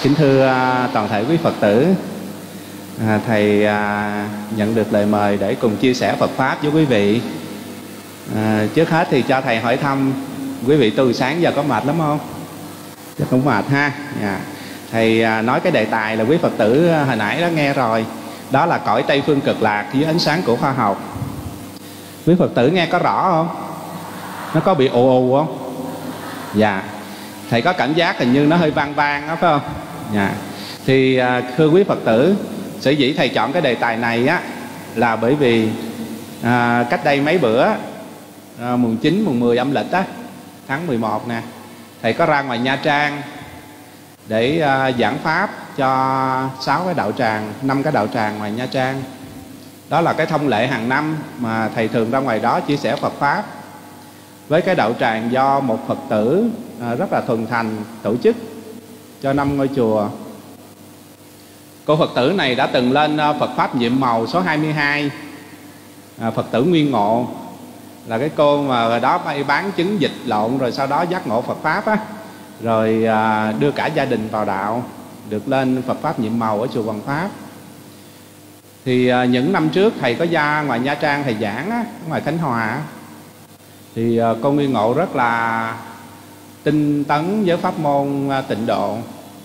Kính thưa toàn thể quý Phật tử, Thầy nhận được lời mời để cùng chia sẻ Phật Pháp với quý vị. Trước hết thì cho Thầy hỏi thăm quý vị tu sáng giờ có mệt lắm không? Chắc cũng mệt ha. Thầy nói cái đề tài là quý Phật tử hồi nãy đã nghe rồi. Đó là cõi Tây Phương Cực Lạc dưới ánh sáng của khoa học. Quý Phật tử nghe có rõ không? Nó có bị ù ù không? Dạ. Thầy có cảm giác hình như nó hơi vang vang đó phải không? Dạ. Thì thưa quý Phật tử, sở dĩ Thầy chọn cái đề tài này á là bởi vì cách đây mấy bữa, mùng 9, mùng 10 âm lịch á, tháng 11 nè, Thầy có ra ngoài Nha Trang để giảng Pháp cho 6 cái đạo tràng, 5 cái đạo tràng ngoài Nha Trang. Đó là cái thông lệ hàng năm mà Thầy thường ra ngoài đó chia sẻ Phật Pháp với cái đạo tràng do một Phật tử rất là thuần thành tổ chức cho 5 ngôi chùa. Cô Phật tử này đã từng lên Phật Pháp nhiệm màu số 22, Phật tử Nguyên Ngộ, là cái cô mà đó bán trứng vịt lộn rồi sau đó giác ngộ Phật Pháp á, rồi đưa cả gia đình vào đạo, được lên Phật Pháp nhiệm màu ở chùa Hoàng Pháp. Thì những năm trước Thầy có ra ngoài Nha Trang Thầy giảng á, ngoài Khánh Hòa á, thì cô Nguyên Ngộ rất là tinh tấn với pháp môn tịnh độ.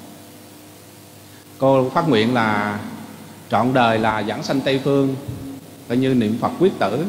Cô phát nguyện là trọn đời là giảng sanh Tây Phương, coi như niệm Phật quyết tử.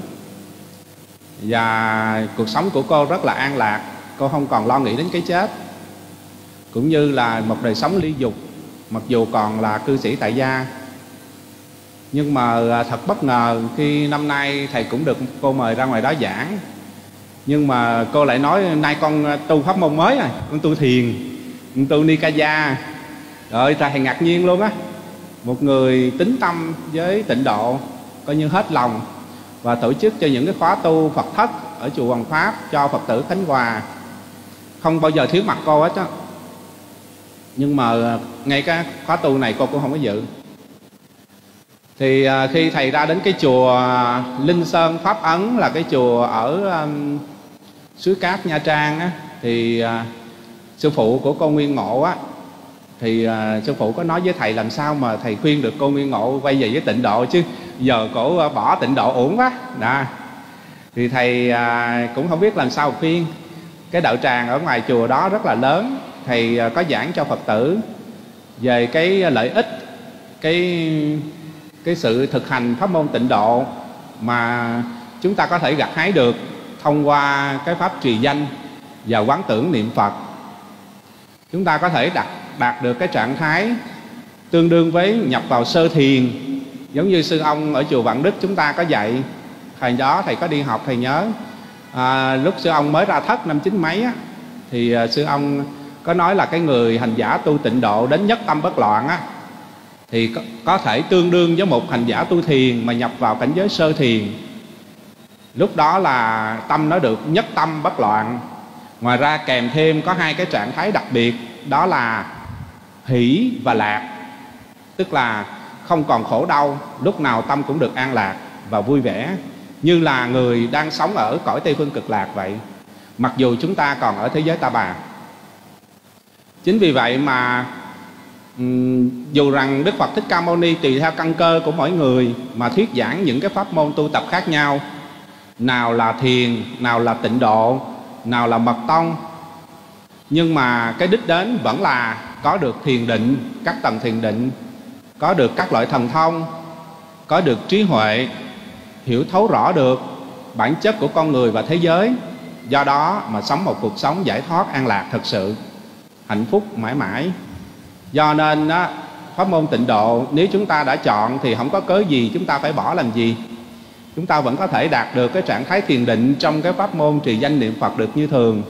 Và cuộc sống của cô rất là an lạc, cô không còn lo nghĩ đến cái chết, cũng như là một đời sống ly dục, mặc dù còn là cư sĩ tại gia. Nhưng mà thật bất ngờ khi năm nay Thầy cũng được cô mời ra ngoài đó giảng. Nhưng mà cô lại nói nay con tu pháp môn mới rồi, con tu thiền, con tu Nikaya. Rồi Thầy ngạc nhiên luôn á. Một người tín tâm với tịnh độ, coi như hết lòng, và tổ chức cho những cái khóa tu Phật thất ở chùa Hoàng Pháp cho Phật tử Khánh Hòa, không bao giờ thiếu mặt cô hết á. Nhưng mà ngay cái khóa tu này cô cũng không có dự. Thì khi Thầy ra đến cái chùa Linh Sơn Pháp Ấn, là cái chùa ở Suối Cát Nha Trang á, thì sư phụ của cô Nguyên Ngộ á, thì sư phụ có nói với Thầy làm sao mà Thầy khuyên được cô Nguyên Ngộ quay về với tịnh độ, chứ giờ cổ bỏ tịnh độ uổng quá đó. Thì Thầy cũng không biết làm sao khuyên. Cái đạo tràng ở ngoài chùa đó rất là lớn. Thầy có giảng cho Phật tử về cái lợi ích, cái sự thực hành pháp môn tịnh độ mà chúng ta có thể gặt hái được thông qua cái pháp trì danh và quán tưởng niệm Phật. Chúng ta có thể đạt được cái trạng thái tương đương với nhập vào sơ thiền, giống như sư ông ở chùa Vạn Đức chúng ta có dạy. Thời đó Thầy có đi học, Thầy nhớ lúc sư ông mới ra thất năm 9 mấy á, thì sư ông có nói là cái người hành giả tu tịnh độ đến nhất tâm bất loạn á, thì có thể tương đương với một hành giả tu thiền mà nhập vào cảnh giới sơ thiền. Lúc đó là tâm nó được nhất tâm bất loạn. Ngoài ra kèm thêm có 2 cái trạng thái đặc biệt, đó là hỷ và lạc. Tức là không còn khổ đau, lúc nào tâm cũng được an lạc và vui vẻ, như là người đang sống ở cõi Tây Phương Cực Lạc vậy, mặc dù chúng ta còn ở thế giới Ta Bà. Chính vì vậy mà dù rằng Đức Phật Thích Ca Mâu Ni tùy theo căn cơ của mỗi người mà thuyết giảng những cái pháp môn tu tập khác nhau, nào là thiền, nào là tịnh độ, nào là mật tông, nhưng mà cái đích đến vẫn là có được thiền định, các tầng thiền định, có được các loại thần thông, có được trí huệ, hiểu thấu rõ được bản chất của con người và thế giới, do đó mà sống một cuộc sống giải thoát an lạc thực sự, hạnh phúc mãi mãi. Do nên á, pháp môn tịnh độ nếu chúng ta đã chọn thì không có cớ gì chúng ta phải bỏ làm gì. Chúng ta vẫn có thể đạt được cái trạng thái thiền định trong cái pháp môn trì danh niệm Phật được như thường.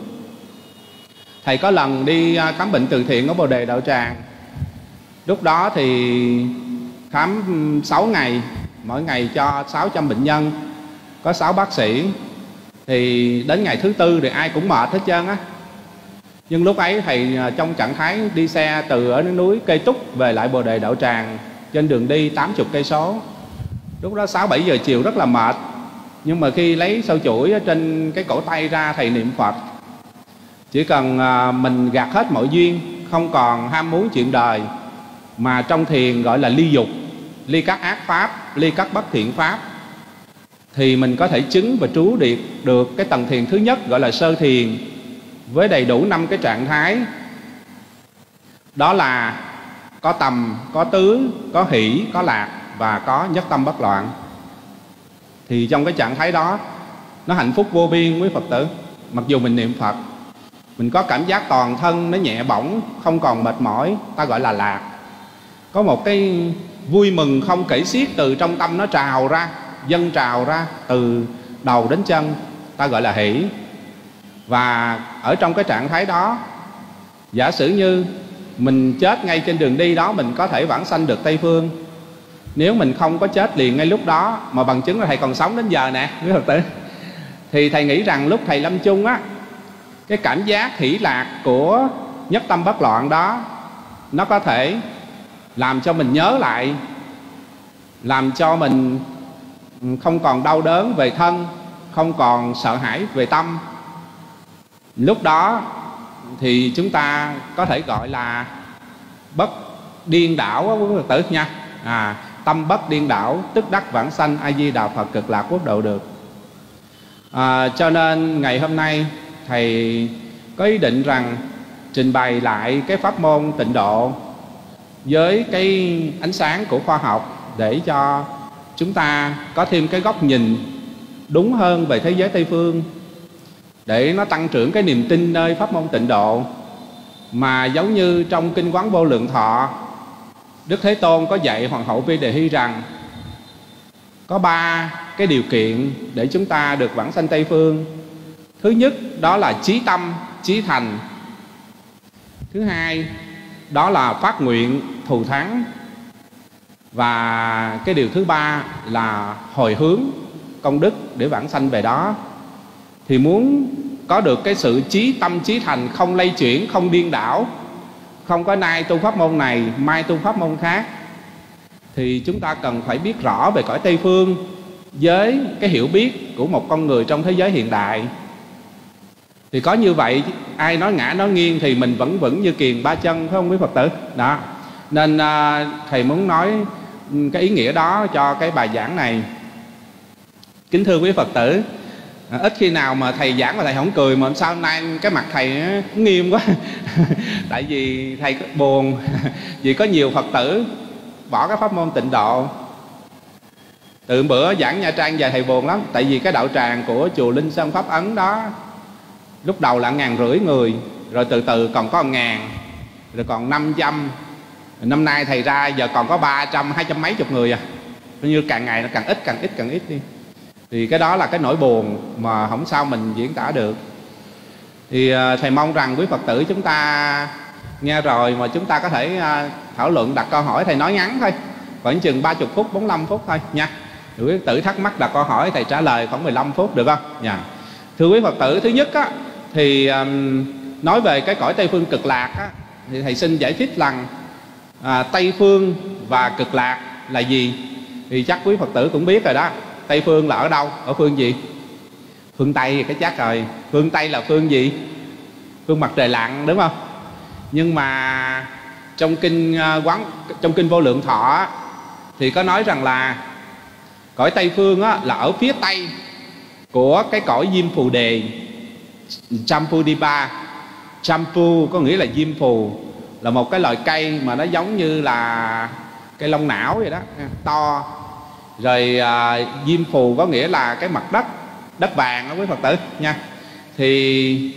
Thầy có lần đi khám bệnh từ thiện ở Bồ Đề Đạo Tràng. Lúc đó thì khám 6 ngày, mỗi ngày cho 600 bệnh nhân, có 6 bác sĩ. Thì đến ngày thứ tư thì ai cũng mệt hết trơn á. Nhưng lúc ấy Thầy trong trạng thái đi xe từ ở núi Cây Túc về lại Bồ Đề Đạo Tràng, trên đường đi 80 cây số. Lúc đó 6-7 giờ chiều rất là mệt. Nhưng mà khi lấy sâu chuỗi ở trên cái cổ tay ra Thầy niệm Phật. Chỉ cần mình gạt hết mọi duyên, không còn ham muốn chuyện đời, mà trong thiền gọi là ly dục, ly các ác pháp, ly các bất thiện pháp, thì mình có thể chứng và trú được cái tầng thiền thứ nhất gọi là sơ thiền, với đầy đủ 5 cái trạng thái. Đó là có tầm, có tứ, có hỷ, có lạc và có nhất tâm bất loạn. Thì trong cái trạng thái đó nó hạnh phúc vô biên quý Phật tử. Mặc dù mình niệm Phật, mình có cảm giác toàn thân nó nhẹ bỗng, không còn mệt mỏi, ta gọi là lạc. Có một cái vui mừng không kể xiết từ trong tâm nó trào ra, dâng trào ra từ đầu đến chân, ta gọi là hỷ. Và ở trong cái trạng thái đó, giả sử như mình chết ngay trên đường đi đó, mình có thể vãng sanh được Tây Phương. Nếu mình không có chết liền ngay lúc đó, mà bằng chứng là thầy còn sống đến giờ nè quý Phật tử, thì thầy nghĩ rằng lúc thầy lâm chung á, cái cảm giác hỷ lạc của nhất tâm bất loạn đó, nó có thể làm cho mình nhớ lại, làm cho mình không còn đau đớn về thân, không còn sợ hãi về tâm. Lúc đó thì chúng ta có thể gọi là bất điên đảo á quý Phật tử nha. Tâm bất điên đảo, tức đắc vãng sanh A Di Đà Phật cực lạc quốc độ được. Cho nên ngày hôm nay thầy có ý định rằng trình bày lại cái pháp môn tịnh độ với cái ánh sáng của khoa học, để cho chúng ta có thêm cái góc nhìn đúng hơn về thế giới Tây Phương, để nó tăng trưởng cái niềm tin nơi pháp môn tịnh độ. Mà giống như trong Kinh Quán Vô Lượng Thọ, Đức Thế Tôn có dạy Hoàng hậu Vi Đề Hy rằng có 3 cái điều kiện để chúng ta được vãng sanh Tây Phương. Thứ nhất đó là chí tâm, chí thành. Thứ hai đó là phát nguyện thù thắng. Và cái điều thứ 3 là hồi hướng công đức để vãng sanh về đó. Thì muốn có được cái sự chí tâm chí thành, không lay chuyển, không điên đảo, không có nay tu pháp môn này, mai tu pháp môn khác, thì chúng ta cần phải biết rõ về cõi Tây Phương với cái hiểu biết của một con người trong thế giới hiện đại. Thì có như vậy, ai nói ngã nói nghiêng thì mình vẫn vững như kiền ba chân, phải không quý Phật tử? Đó. Nên thầy muốn nói cái ý nghĩa đó cho cái bài giảng này. Kính thưa quý Phật tử, ít khi nào mà thầy giảng mà thầy không cười, mà sao hôm nay cái mặt thầy nghiêm quá. Tại vì thầy buồn vì có nhiều Phật tử bỏ cái pháp môn tịnh độ. Từ bữa giảng Nha Trang về thầy buồn lắm. Tại vì cái đạo tràng của chùa Linh Sơn Pháp Ấn đó, lúc đầu là 1.500 người, rồi từ từ còn có 1.000, rồi còn 500. Năm nay thầy ra giờ còn có 300, 200 mấy chục người à. Coi như càng ngày nó càng ít đi. Thì cái đó là cái nỗi buồn mà không sao mình diễn tả được. Thì thầy mong rằng quý Phật tử chúng ta nghe rồi mà chúng ta có thể thảo luận, đặt câu hỏi. Thầy nói ngắn thôi, khoảng chừng 30 phút, 45 phút thôi nha. Quý Phật tử thắc mắc đặt câu hỏi, thầy trả lời khoảng 15 phút được không? Dạ. Thưa quý Phật tử, thứ nhất á, thì nói về cái cõi Tây Phương cực lạc á, thì thầy xin giải thích rằng Tây Phương và cực lạc là gì? Thì chắc quý Phật tử cũng biết rồi đó. Tây Phương là ở đâu? Ở phương gì? Phương Tây, cái chắc rồi. Phương Tây là phương gì? Phương mặt trời lặn, đúng không? Nhưng mà trong kinh Vô Lượng Thọ thì có nói rằng là cõi Tây Phương á, là ở phía tây của cái cõi Diêm Phù Đề, Champudipa. Champu có nghĩa là diêm phù, là một cái loại cây mà nó giống như là cây lông não vậy đó, to. Rồi diêm phù có nghĩa là cái mặt đất vàng đó quý Phật tử nha. Thì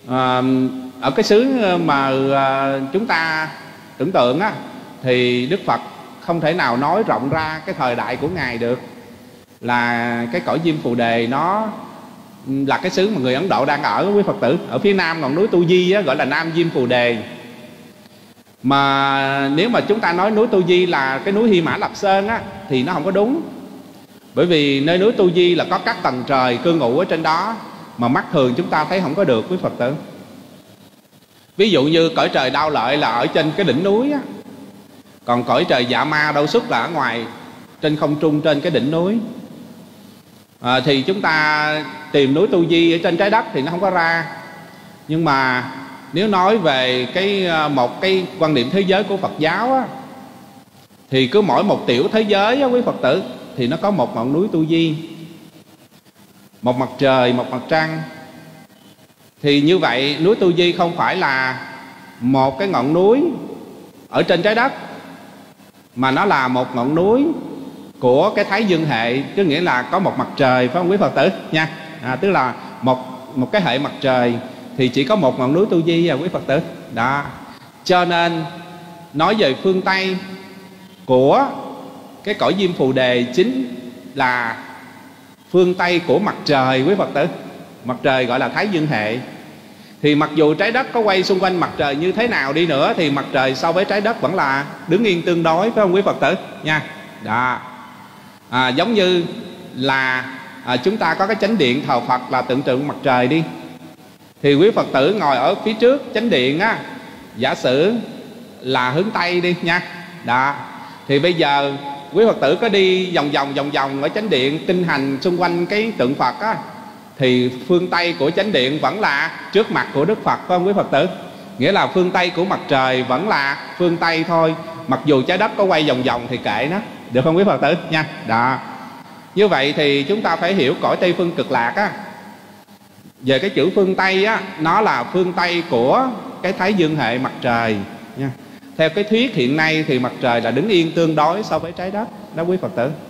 ở cái xứ mà chúng ta tưởng tượng á, thì Đức Phật không thể nào nói rộng ra cái thời đại của Ngài được, là cái cõi Diêm Phù Đề nó là cái xứ mà người Ấn Độ đang ở quý Phật tử. Ở phía nam ngọn núi Tu Di á, gọi là Nam Diêm Phù Đề. Mà nếu mà chúng ta nói núi Tu Di là cái núi Hy Mã Lạp Sơn á, thì nó không có đúng. Bởi vì nơi núi Tu Di là có các tầng trời cư ngụ ở trên đó, mà mắt thường chúng ta thấy không có được quý Phật tử. Ví dụ như cõi trời Đao Lợi là ở trên cái đỉnh núi á, còn cõi trời Dạ Ma Đâu Xuất là ở ngoài trên không trung, trên cái đỉnh núi. Thì chúng ta tìm núi Tu Di ở trên trái đất thì nó không có ra. Nhưng mà nếu nói về một cái quan điểm thế giới của Phật giáo á, thì cứ mỗi một tiểu thế giới á, quý Phật tử, thì nó có một ngọn núi Tu Di, một mặt trời, một mặt trăng. Thì như vậy núi Tu Di không phải là một cái ngọn núi ở trên trái đất, mà nó là một ngọn núi của cái Thái Dương hệ, tức nghĩa là có một mặt trời, phải không quý Phật tử nha? Tức là một cái hệ mặt trời thì chỉ có một ngọn núi Tu Di à quý Phật tử. Đó. Cho nên nói về phương Tây của cái cõi Diêm Phù Đề chính là phương Tây của mặt trời quý Phật tử. Mặt trời gọi là Thái Dương hệ. Thì mặc dù trái đất có quay xung quanh mặt trời như thế nào đi nữa, thì mặt trời so với trái đất vẫn là đứng yên tương đối, phải không quý Phật tử nha? Đó. Giống như là chúng ta có cái chánh điện thờ Phật là tượng trưng mặt trời đi, thì quý Phật tử ngồi ở phía trước chánh điện á, giả sử là hướng Tây đi nha. Đó. Thì bây giờ quý Phật tử có đi vòng vòng ở chánh điện tinh hành xung quanh cái tượng Phật á, thì phương Tây của chánh điện vẫn là trước mặt của Đức Phật, phải không quý Phật tử? Nghĩa là phương Tây của mặt trời vẫn là phương Tây thôi, mặc dù trái đất có quay vòng vòng thì kệ nó, được không quý Phật tử nha? Đó. Như vậy thì chúng ta phải hiểu cõi Tây Phương Cực Lạc á, về cái chữ phương Tây á, nó là phương Tây của cái Thái Dương hệ mặt trời nha. Theo cái thuyết hiện nay thì mặt trời là đứng yên tương đối so với trái đất đó quý Phật tử.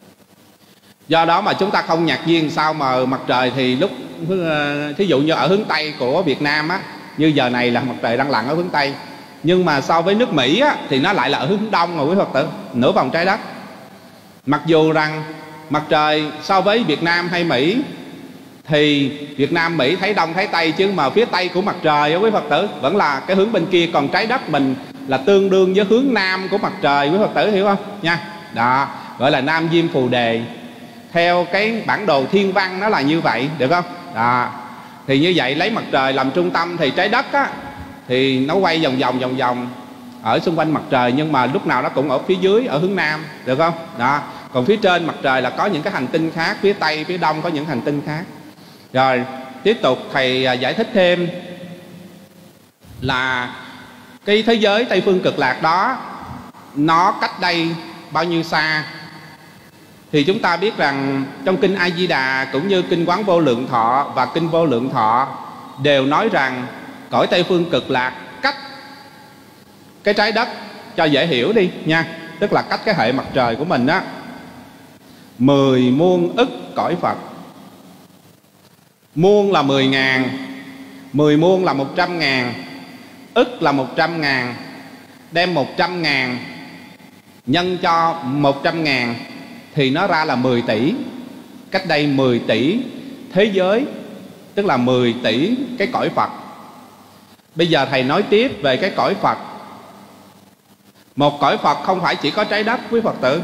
Do đó mà chúng ta không ngạc nhiên sao mà mặt trời thì lúc thí dụ như ở hướng Tây của Việt Nam á, như giờ này là mặt trời đang lặn ở hướng Tây, nhưng mà so với nước Mỹ á, thì nó lại là ở hướng Đông rồi quý Phật tử, nửa vòng trái đất. Mặc dù rằng mặt trời so với Việt Nam hay Mỹ thì Việt Nam, Mỹ thấy Đông thấy Tây, chứ mà phía Tây của mặt trời á quý Phật tử vẫn là cái hướng bên kia, còn trái đất mình là tương đương với hướng Nam của mặt trời, quý Phật tử hiểu không nha? Đó, gọi là Nam Diêm Phù Đề. Theo cái bản đồ thiên văn nó là như vậy, được không? Đó. Thì như vậy lấy mặt trời làm trung tâm thì trái đất á, thì nó quay vòng vòng ở xung quanh mặt trời, nhưng mà lúc nào nó cũng ở phía dưới, ở hướng Nam, được không? Đó. Còn phía trên mặt trời là có những cái hành tinh khác, phía Tây, phía Đông có những hành tinh khác. Rồi tiếp tục thầy giải thích thêm là cái thế giới Tây Phương Cực Lạc đó nó cách đây bao nhiêu xa. Thì chúng ta biết rằng trong kinh A Di Đà cũng như kinh Quán Vô Lượng Thọ và kinh Vô Lượng Thọ đều nói rằng cõi Tây Phương Cực Lạc cách cái trái đất, cho dễ hiểu đi nha, tức là cách cái hệ mặt trời của mình á 10 muôn ức cõi Phật. Muôn là 10.000, 10 muôn là 100.000, ức là 100.000. Đem 100.000 nhân cho 100.000 thì nó ra là 10 tỷ. Cách đây 10 tỷ thế giới, tức là 10 tỷ cái cõi Phật. Bây giờ thầy nói tiếp về cái cõi Phật. Một cõi Phật không phải chỉ có trái đất quý Phật tử.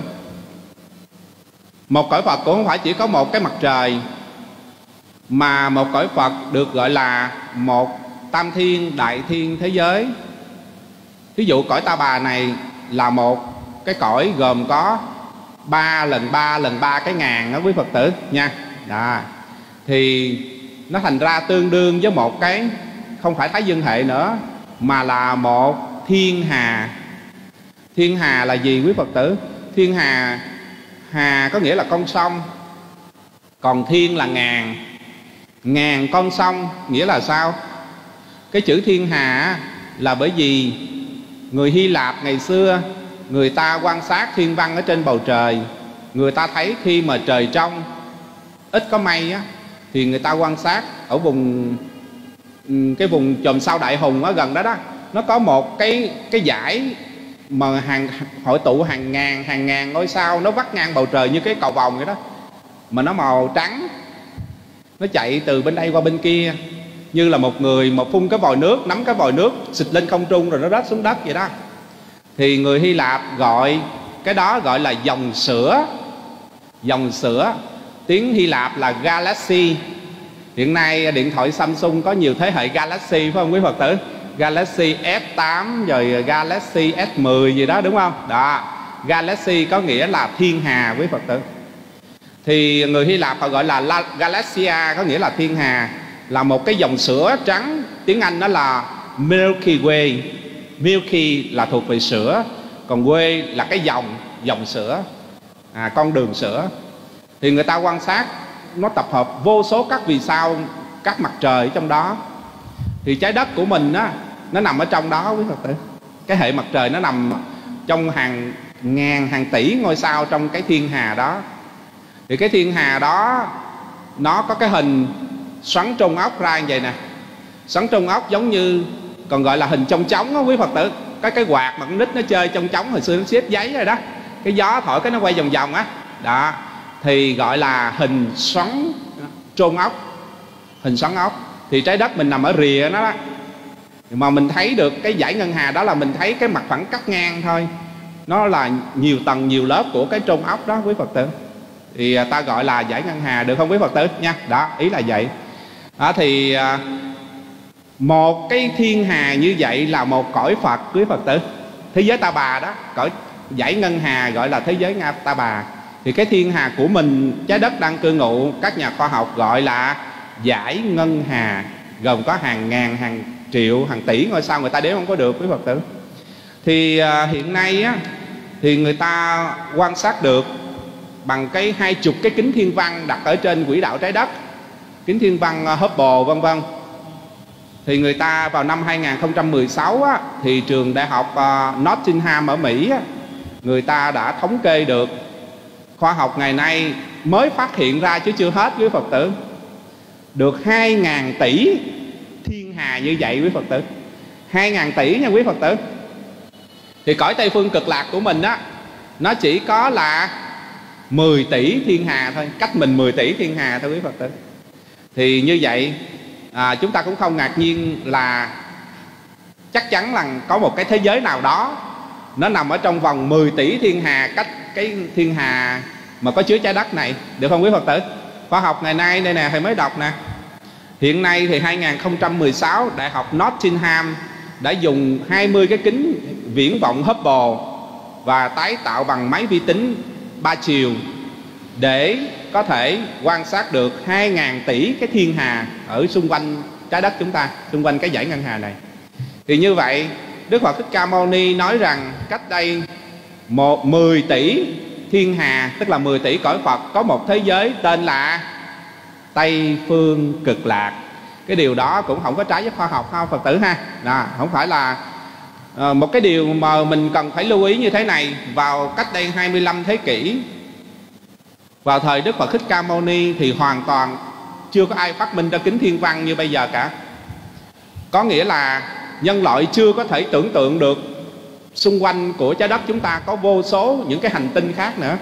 Một cõi Phật cũng không phải chỉ có một cái mặt trời, mà một cõi Phật được gọi là một tam thiên đại thiên thế giới. Ví dụ cõi Ta Bà này là một cái cõi gồm có 3 lần 3 cái ngàn đó quý Phật tử nha. Đó. Thì nó thành ra tương đương với một cái, không phải Thái Dương hệ nữa, mà là một thiên hà. Thiên hà là gì quý Phật tử? Thiên hà, hà có nghĩa là con sông, còn thiên là ngàn. Ngàn con sông nghĩa là sao? Cái chữ thiên hà là bởi vì người Hy Lạp ngày xưa người ta quan sát thiên văn ở trên bầu trời, người ta thấy khi mà trời trong ít có mây á, thì người ta quan sát ở vùng cái vùng chòm sao Đại Hùng ở gần đó đó, nó có một cái dải mà hội tụ hàng ngàn ngôi sao, nó vắt ngang bầu trời như cái cầu vồng vậy đó, mà nó màu trắng, nó chạy từ bên đây qua bên kia, như là một người mà phun cái vòi nước, nắm cái vòi nước xịt lên không trung rồi nó rớt xuống đất vậy đó. Thì người Hy Lạp gọi cái đó gọi là dòng sữa. Dòng sữa, tiếng Hy Lạp là Galaxy. Hiện nay điện thoại Samsung có nhiều thế hệ Galaxy phải không quý Phật tử? Galaxy S8 rồi Galaxy S10 gì đó đúng không? Đó, Galaxy có nghĩa là thiên hà quý Phật tử. Thì người Hy Lạp họ gọi là Galaxia, có nghĩa là thiên hà, là một cái dòng sữa trắng, tiếng Anh đó là Milky Way. Milky là thuộc về sữa, còn way là cái dòng sữa, con đường sữa. Thì người ta quan sát nó tập hợp vô số các vì sao, các mặt trời ở trong đó. Thì trái đất của mình á, nó nằm ở trong đó quý Phật tử. Cái hệ mặt trời nó nằm trong hàng ngàn, hàng tỷ ngôi sao trong cái thiên hà đó. Thì cái thiên hà đó nó có cái hình xoắn trùng ốc ra như vậy nè. Xoắn trùng ốc giống như, còn gọi là hình chong chóng đó quý Phật tử. Cái quạt mà con nít nó chơi chong chóng hồi xưa nó xếp giấy rồi đó, cái gió thổi cái nó quay vòng vòng á đó, thì gọi là hình xoắn trôn ốc, hình xoắn ốc. Thì trái đất mình nằm ở rìa nó đó, mà mình thấy được cái dải ngân hà đó là mình thấy cái mặt phẳng cắt ngang thôi, nó là nhiều tầng nhiều lớp của cái trôn ốc đó quý Phật tử. Thì ta gọi là dải ngân hà, được không quý Phật tử nha? Đó, ý là vậy đó. Thì một cái thiên hà như vậy là một cõi Phật quý Phật tử, thế giới Ta Bà đó. Cõi dải ngân hà gọi là thế giới Ta Bà. Thì cái thiên hà của mình, trái đất đang cư ngụ, các nhà khoa học gọi là dải ngân hà, gồm có hàng ngàn, hàng triệu, hàng tỷ ngôi sao, người ta đếm không có được quý Phật tử. Thì hiện nay á, thì người ta quan sát được bằng cái 20 cái kính thiên văn đặt ở trên quỹ đạo trái đất, kính thiên văn Hubble vân vân. Thì người ta vào năm 2016 á, thì trường đại học Nottingham ở Mỹ á, người ta đã thống kê được, khoa học ngày nay mới phát hiện ra chứ chưa hết quý Phật tử, được 2.000 tỷ thiên hà như vậy quý Phật tử. 2.000 tỷ nha quý Phật tử. Thì cõi Tây Phương Cực Lạc của mình á, nó chỉ có là 10 tỷ thiên hà thôi, cách mình 10 tỷ thiên hà thôi quý Phật tử. Thì như vậy chúng ta cũng không ngạc nhiên là chắc chắn là có một cái thế giới nào đó nó nằm ở trong vòng 10 tỷ thiên hà cách cái thiên hà mà có chứa trái đất này, được không quý Phật tử? Khoa học ngày nay đây nè, thầy mới đọc nè. Hiện nay thì 2016 Đại học Nottingham đã dùng 20 cái kính viễn vọng Hubble và tái tạo bằng máy vi tính 3 chiều để có thể quan sát được 2.000 tỷ cái thiên hà ở xung quanh trái đất chúng ta, xung quanh cái dải ngân hà này. Thì như vậy Đức Phật Thích Ca Mâu Ni nói rằng cách đây 10 tỷ thiên hà, tức là 10 tỷ cõi Phật, có một thế giới tên là Tây Phương Cực Lạc. Cái điều đó cũng không có trái với khoa học ha Phật tử ha. Không phải là một cái điều mà mình cần phải lưu ý như thế này. Vào cách đây 25 thế kỷ, vào thời Đức Phật Thích Ca Mâu Ni, thì hoàn toàn chưa có ai phát minh ra kính thiên văn như bây giờ cả. Có nghĩa là nhân loại chưa có thể tưởng tượng được xung quanh của trái đất chúng ta có vô số những cái hành tinh khác nữa.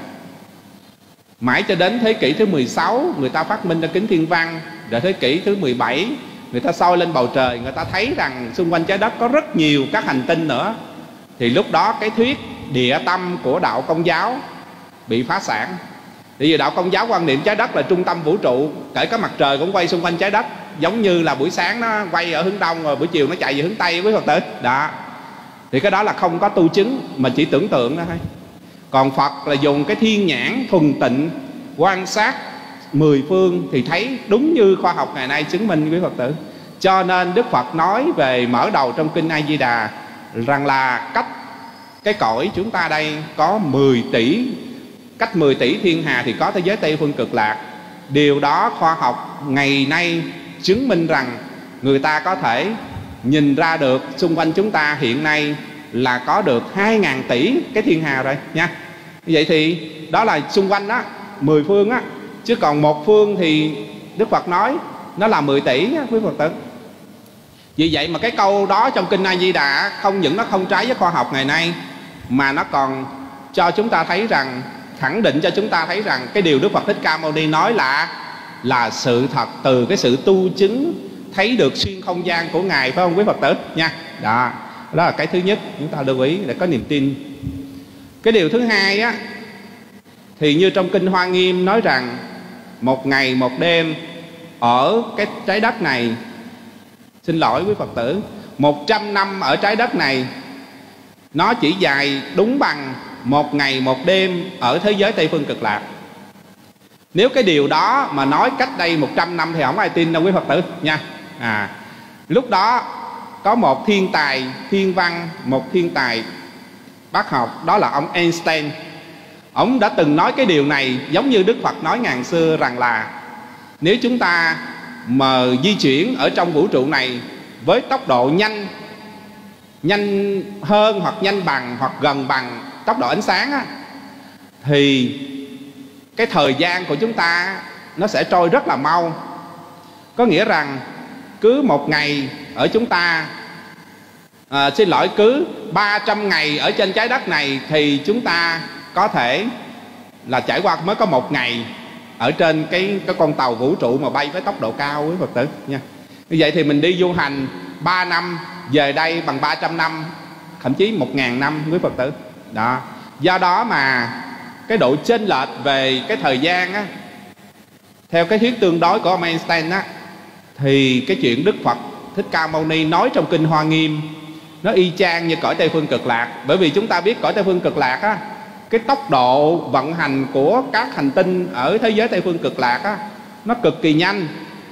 Mãi cho đến thế kỷ thứ 16 người ta phát minh ra kính thiên văn. Rồi thế kỷ thứ 17 người ta soi lên bầu trời, người ta thấy rằng xung quanh trái đất có rất nhiều các hành tinh nữa. Thì lúc đó cái thuyết địa tâm của đạo Công giáo bị phá sản. Tại vì đạo Công giáo quan niệm trái đất là trung tâm vũ trụ, kể cả mặt trời cũng quay xung quanh trái đất, giống như là buổi sáng nó quay ở hướng đông rồi buổi chiều nó chạy về hướng tây với Phật tử đó. Thì cái đó là không có tu chứng mà chỉ tưởng tượng đó thôi. Còn Phật là dùng cái thiên nhãn thuần tịnh quan sát 10 phương thì thấy đúng như khoa học ngày nay chứng minh với Phật tử. Cho nên Đức Phật nói về mở đầu trong kinh A Di Đà rằng là cách cái cõi chúng ta đây có 10 tỷ, cách 10 tỷ thiên hà thì có thế giới Tây Phương Cực Lạc. Điều đó khoa học ngày nay chứng minh rằng người ta có thể nhìn ra được xung quanh chúng ta hiện nay là có được 2.000 tỷ cái thiên hà rồi nha. Vậy thì đó là xung quanh đó 10 phương á, chứ còn một phương thì Đức Phật nói nó là 10 tỷ á, quý Phật tử. Vì vậy mà cái câu đó trong kinh A Di Đà không những nó không trái với khoa học ngày nay, mà nó còn cho chúng ta thấy rằng, khẳng định cho chúng ta thấy rằng cái điều Đức Phật Thích Ca Mâu Ni nói là sự thật từ cái sự tu chứng thấy được xuyên không gian của Ngài, phải không quý Phật tử nha. Đó là cái thứ nhất chúng ta lưu ý để có niềm tin. Cái điều thứ hai á, thì như trong kinh Hoa Nghiêm nói rằng một ngày một đêm ở cái trái đất này, xin lỗi quý Phật tử, 100 năm ở trái đất này nó chỉ dài đúng bằng một ngày một đêm ở thế giới Tây Phương Cực Lạc. Nếu cái điều đó mà nói cách đây 100 năm thì không ai tin đâu quý Phật tử nha. Lúc đó có một thiên tài thiên văn, một thiên tài bác học, đó là ông Einstein. Ông đã từng nói cái điều này giống như Đức Phật nói ngàn xưa, rằng là nếu chúng ta mà di chuyển ở trong vũ trụ này với tốc độ nhanh hơn hoặc nhanh bằng hoặc gần bằng tốc độ ánh sáng á, thì cái thời gian của chúng ta nó sẽ trôi rất là mau. Có nghĩa rằng cứ một ngày ở chúng ta cứ 300 ngày ở trên trái đất này thì chúng ta có thể là trải qua mới có một ngày ở trên cái con tàu vũ trụ mà bay với tốc độ cao, quý Phật tử nha. Như vậy thì mình đi du hành 3 năm về đây bằng 300 năm, thậm chí 1000 năm, quý Phật tử. Đó. Do đó mà cái độ chênh lệch về cái thời gian á, theo cái thuyết tương đối của ông Einstein á, thì cái chuyện Đức Phật Thích Ca Mâu Ni nói trong kinh Hoa Nghiêm nó y chang như cõi Tây Phương Cực Lạc. Bởi vì chúng ta biết cõi Tây Phương Cực Lạc á, cái tốc độ vận hành của các hành tinh ở thế giới Tây Phương Cực Lạc á, nó cực kỳ nhanh.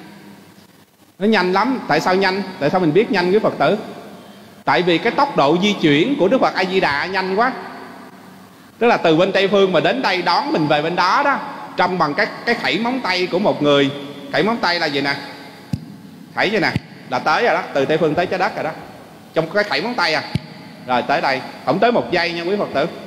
Nó nhanh lắm. Tại sao nhanh? Tại sao mình biết nhanh, quý Phật tử? Tại vì cái tốc độ di chuyển của Đức Phật A Di Đà nhanh quá. Tức là từ bên Tây Phương mà đến đây đón mình về bên đó đó, trong bằng cái khẩy móng tay của một người. Khẩy móng tay là gì nè? Khẩy vậy nè, là tới rồi đó, từ Tây Phương tới trái đất rồi đó. Trong cái khẩy móng tay à, rồi tới đây, không tới 1 giây nha quý Phật tử.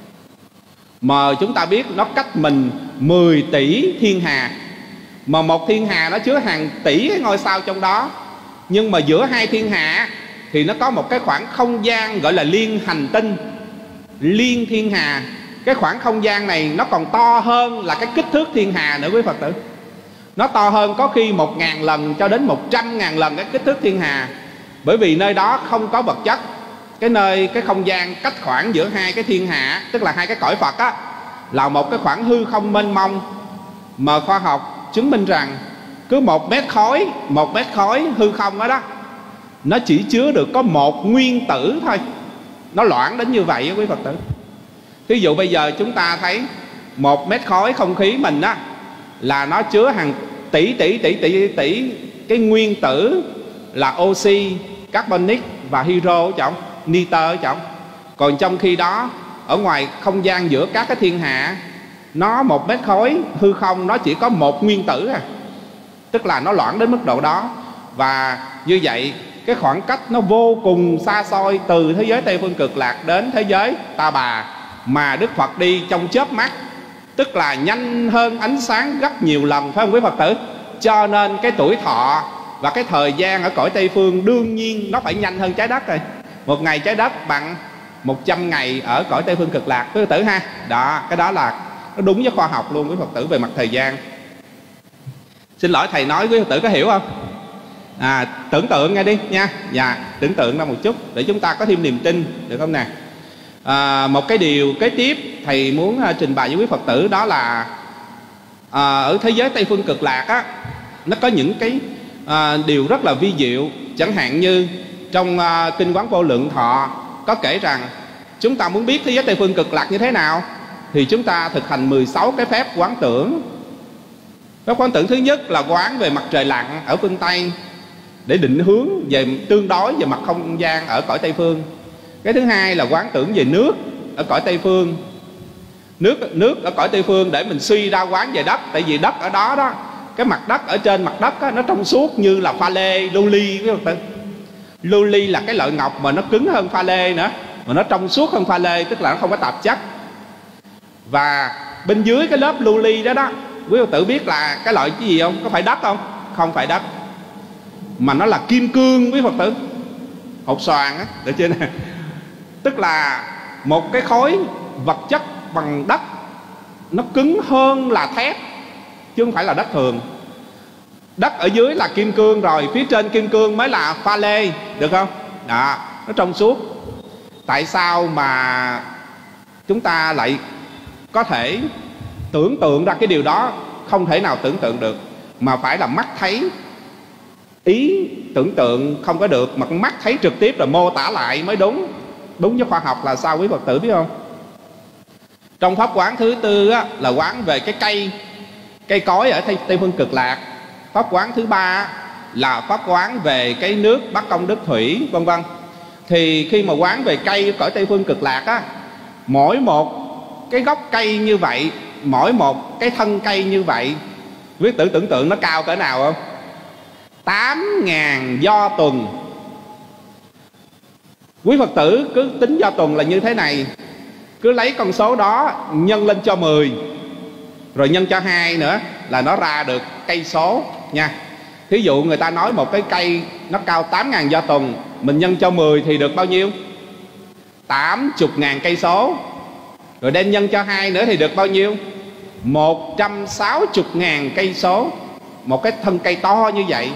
Mà chúng ta biết nó cách mình 10 tỷ thiên hà, mà một thiên hà nó chứa hàng tỷ cái ngôi sao trong đó. Nhưng mà giữa hai thiên hà thì nó có một cái khoảng không gian gọi là liên hành tinh, liên thiên hà. Cái khoảng không gian này nó còn to hơn là cái kích thước thiên hà nữa quý Phật tử. Nó to hơn có khi 1000 lần cho đến 100.000 lần cái kích thước thiên hà. Bởi vì nơi đó không có vật chất. Cái không gian cách khoảng giữa hai cái thiên hà, tức là hai cái cõi Phật á, là một cái khoảng hư không mênh mông. Mà khoa học chứng minh rằng cứ 1 mét khối hư không đó, nó chỉ chứa được có 1 nguyên tử thôi. Nó loãng đến như vậy á quý Phật tử. Ví dụ bây giờ chúng ta thấy 1 mét khối không khí mình á, là nó chứa hàng tỷ cái nguyên tử là oxy, carbonic và hydro ở trong, nitơ ở trong. Còn trong khi đó ở ngoài không gian giữa các cái thiên hà, nó 1 mét khối hư không nó chỉ có 1 nguyên tử à. Tức là nó loãng đến mức độ đó. Và như vậy cái khoảng cách nó vô cùng xa xôi, từ thế giới Tây Phương Cực Lạc đến thế giới Ta Bà, mà Đức Phật đi trong chớp mắt, tức là nhanh hơn ánh sáng rất nhiều lần, phải không quý Phật tử? Cho nên cái tuổi thọ và cái thời gian ở cõi Tây Phương đương nhiên nó phải nhanh hơn trái đất rồi. 1 ngày trái đất bằng 100 ngày ở cõi Tây Phương Cực Lạc, quý Phật tử ha. Đó, cái đó là nó đúng với khoa học luôn quý Phật tử về mặt thời gian. Xin lỗi thầy nói quý Phật tử có hiểu không? Tưởng tượng nghe đi nha. Dạ, tưởng tượng ra một chút để chúng ta có thêm niềm tin, được không nè? Một cái điều kế tiếp thầy muốn trình bày với quý Phật tử, đó là ở thế giới Tây Phương Cực Lạc á, nó có những cái điều rất là vi diệu. Chẳng hạn như trong Kinh Quán Vô Lượng Thọ có kể rằng chúng ta muốn biết thế giới Tây Phương Cực Lạc như thế nào thì chúng ta thực hành 16 cái phép quán tưởng. Phép quán tưởng thứ nhất là quán về mặt trời lặn ở phương Tây để định hướng về tương đối về mặt không gian ở cõi Tây Phương. Cái thứ hai là quán tưởng về nước ở cõi Tây Phương. Nước ở cõi Tây Phương để mình suy ra quán về đất. Tại vì đất ở đó đó, cái mặt đất ở trên mặt đất á, nó trong suốt như là pha lê, lưu-ly quý Phật tử. Lưu-ly là cái loại ngọc mà nó cứng hơn pha lê nữa, mà nó trong suốt hơn pha lê, tức là nó không có tạp chất. Và bên dưới cái lớp lưu-ly đó đó, quý Phật tử biết là cái loại cái gì không? Có phải đất không? Không phải đất, mà nó là kim cương quý Phật tử. Hột xoàn á, được chưa nè? Tức là một cái khối vật chất bằng đất, nó cứng hơn là thép, chứ không phải là đất thường. Đất ở dưới là kim cương rồi, phía trên kim cương mới là pha lê, được không? Đó, nó trong suốt. Tại sao mà chúng ta lại có thể tưởng tượng ra cái điều đó? Không thể nào tưởng tượng được, mà phải là mắt thấy. Ý tưởng tượng không có được, mà mắt thấy trực tiếp rồi mô tả lại mới đúng. Đúng với khoa học là sao quý Phật tử biết không? Trong pháp quán thứ tư á, là quán về cái cây cối ở Tây Phương Cực Lạc. Pháp quán thứ ba là pháp quán về cái nước Bắc Công Đức Thủy vân vân. Thì khi mà quán về cây cõi Tây Phương Cực Lạc á, mỗi một cái gốc cây như vậy, mỗi một cái thân cây như vậy, quý tử tưởng tượng nó cao cỡ nào không? 8.000 do tuần. Quý Phật tử cứ tính do tuần là như thế này, cứ lấy con số đó nhân lên cho 10, rồi nhân cho 2 nữa là nó ra được cây số nha. Thí dụ người ta nói một cái cây nó cao 8.000 do tuần, mình nhân cho 10 thì được bao nhiêu? 80.000 cây số. Rồi đem nhân cho 2 nữa thì được bao nhiêu? 160.000 cây số. Một cái thân cây to như vậy.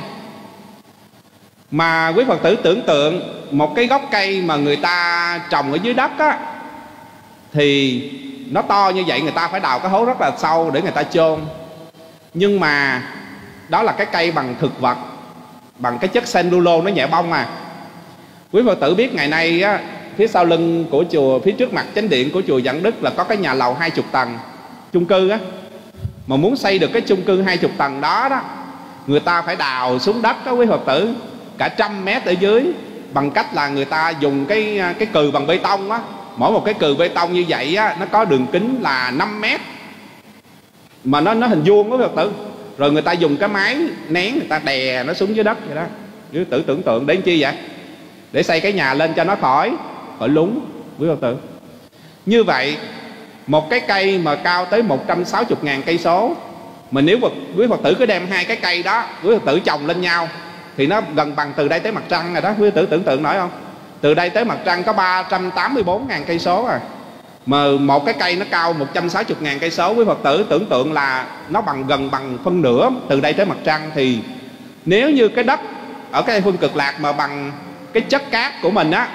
Mà quý Phật tử tưởng tượng một cái gốc cây mà người ta trồng ở dưới đất á, thì nó to như vậy người ta phải đào cái hố rất là sâu để người ta chôn. Nhưng mà đó là cái cây bằng thực vật, bằng cái chất cellulose nó nhẹ bông à. Quý Phật tử biết ngày nay á, phía sau lưng của chùa, phía trước mặt chánh điện của chùa Vạn Đức là có cái nhà lầu 20 tầng chung cư á. Mà muốn xây được cái chung cư 20 tầng đó đó, người ta phải đào xuống đất đó quý Phật tử, cả 100 mét ở dưới, bằng cách là người ta dùng cái cừ bằng bê tông á. Mỗi một cái cừ bê tông như vậy á, nó có đường kính là 5 mét, mà nó hình vuông đó quý Phật tử. Rồi người ta dùng cái máy nén, người ta đè nó xuống dưới đất vậy đó. Quý Phật tử tưởng tượng để làm chi vậy? Để xây cái nhà lên cho nó khỏi lún quý Phật tử. Như vậy một cái cây mà cao tới 160.000 cây số, mà nếu quý Phật tử cứ đem 2 cái cây đó quý Phật tử chồng lên nhau thì nó gần bằng từ đây tới mặt trăng rồi đó. Quý Phật tử tưởng tượng nổi không? Từ đây tới mặt trăng có 384.000 cây số à. Mà một cái cây nó cao 160.000 cây số, quý Phật tử tưởng tượng là nó gần bằng phân nửa từ đây tới mặt trăng. Thì nếu như cái đất ở cái Tây Phương Cực Lạc mà bằng cái chất cát của mình á,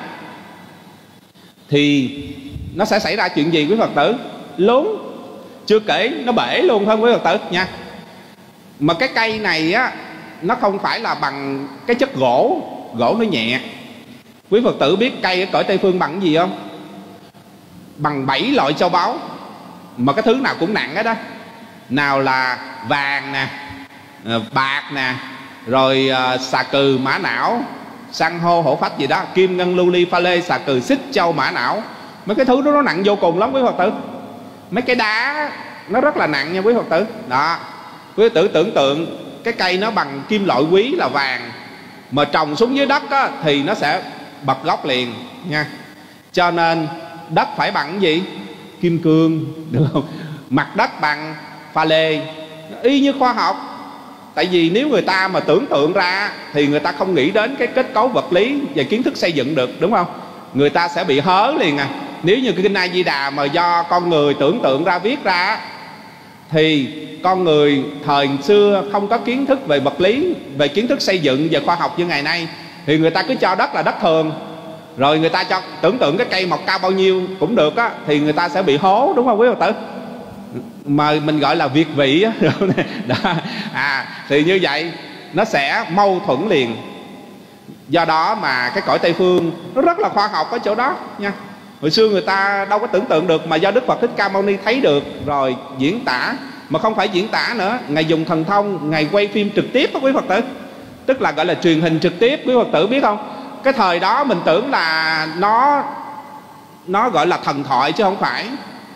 thì nó sẽ xảy ra chuyện gì quý Phật tử? Lún. Chưa kể nó bể luôn không quý Phật tử nha. Mà cái cây này á, nó không phải là bằng cái chất gỗ nó nhẹ. Quý Phật tử biết cây ở cõi Tây Phương bằng cái gì không? Bằng 7 loại châu báu, mà cái thứ nào cũng nặng hết đó. Nào là vàng nè, bạc nè, rồi xà cừ, mã não, san hô, hổ phách gì đó, kim ngân, lưu ly, pha lê, xà cừ, xích, châu, mã não. Mấy cái thứ đó nó nặng vô cùng lắm quý Phật tử. Mấy cái đá nó rất là nặng nha quý Phật tử. Đó, quý Phật tử tưởng tượng cái cây nó bằng kim loại quý là vàng, mà trồng xuống dưới đất á, thì nó sẽ bật gốc liền nha. Cho nên đất phải bằng cái gì? Kim cương, được không? Mặt đất bằng pha lê. Y như khoa học. Tại vì nếu người ta mà tưởng tượng ra thì người ta không nghĩ đến cái kết cấu vật lý và kiến thức xây dựng được, đúng không? Người ta sẽ bị hớ liền à. Nếu như cái Kinh A Di Đà mà do con người tưởng tượng ra, viết ra, thì con người thời xưa không có kiến thức về vật lý, về kiến thức xây dựng, về khoa học như ngày nay, thì người ta cứ cho đất là đất thường. Rồi người ta cho tưởng tượng cái cây mọc cao bao nhiêu cũng được á, thì người ta sẽ bị hố, đúng không quý Phật tử? Mà mình gọi là việt vị á. Thì như vậy nó sẽ mâu thuẫn liền. Do đó mà cái cõi Tây Phương nó rất là khoa học ở chỗ đó nha. Hồi xưa người ta đâu có tưởng tượng được, mà do Đức Phật Thích Ca Mâu Ni thấy được rồi diễn tả. Mà không phải diễn tả nữa, Ngài dùng thần thông, Ngài quay phim trực tiếp đó quý Phật tử. Tức là gọi là truyền hình trực tiếp, quý Phật tử biết không? Cái thời đó mình tưởng là nó gọi là thần thoại chứ không phải.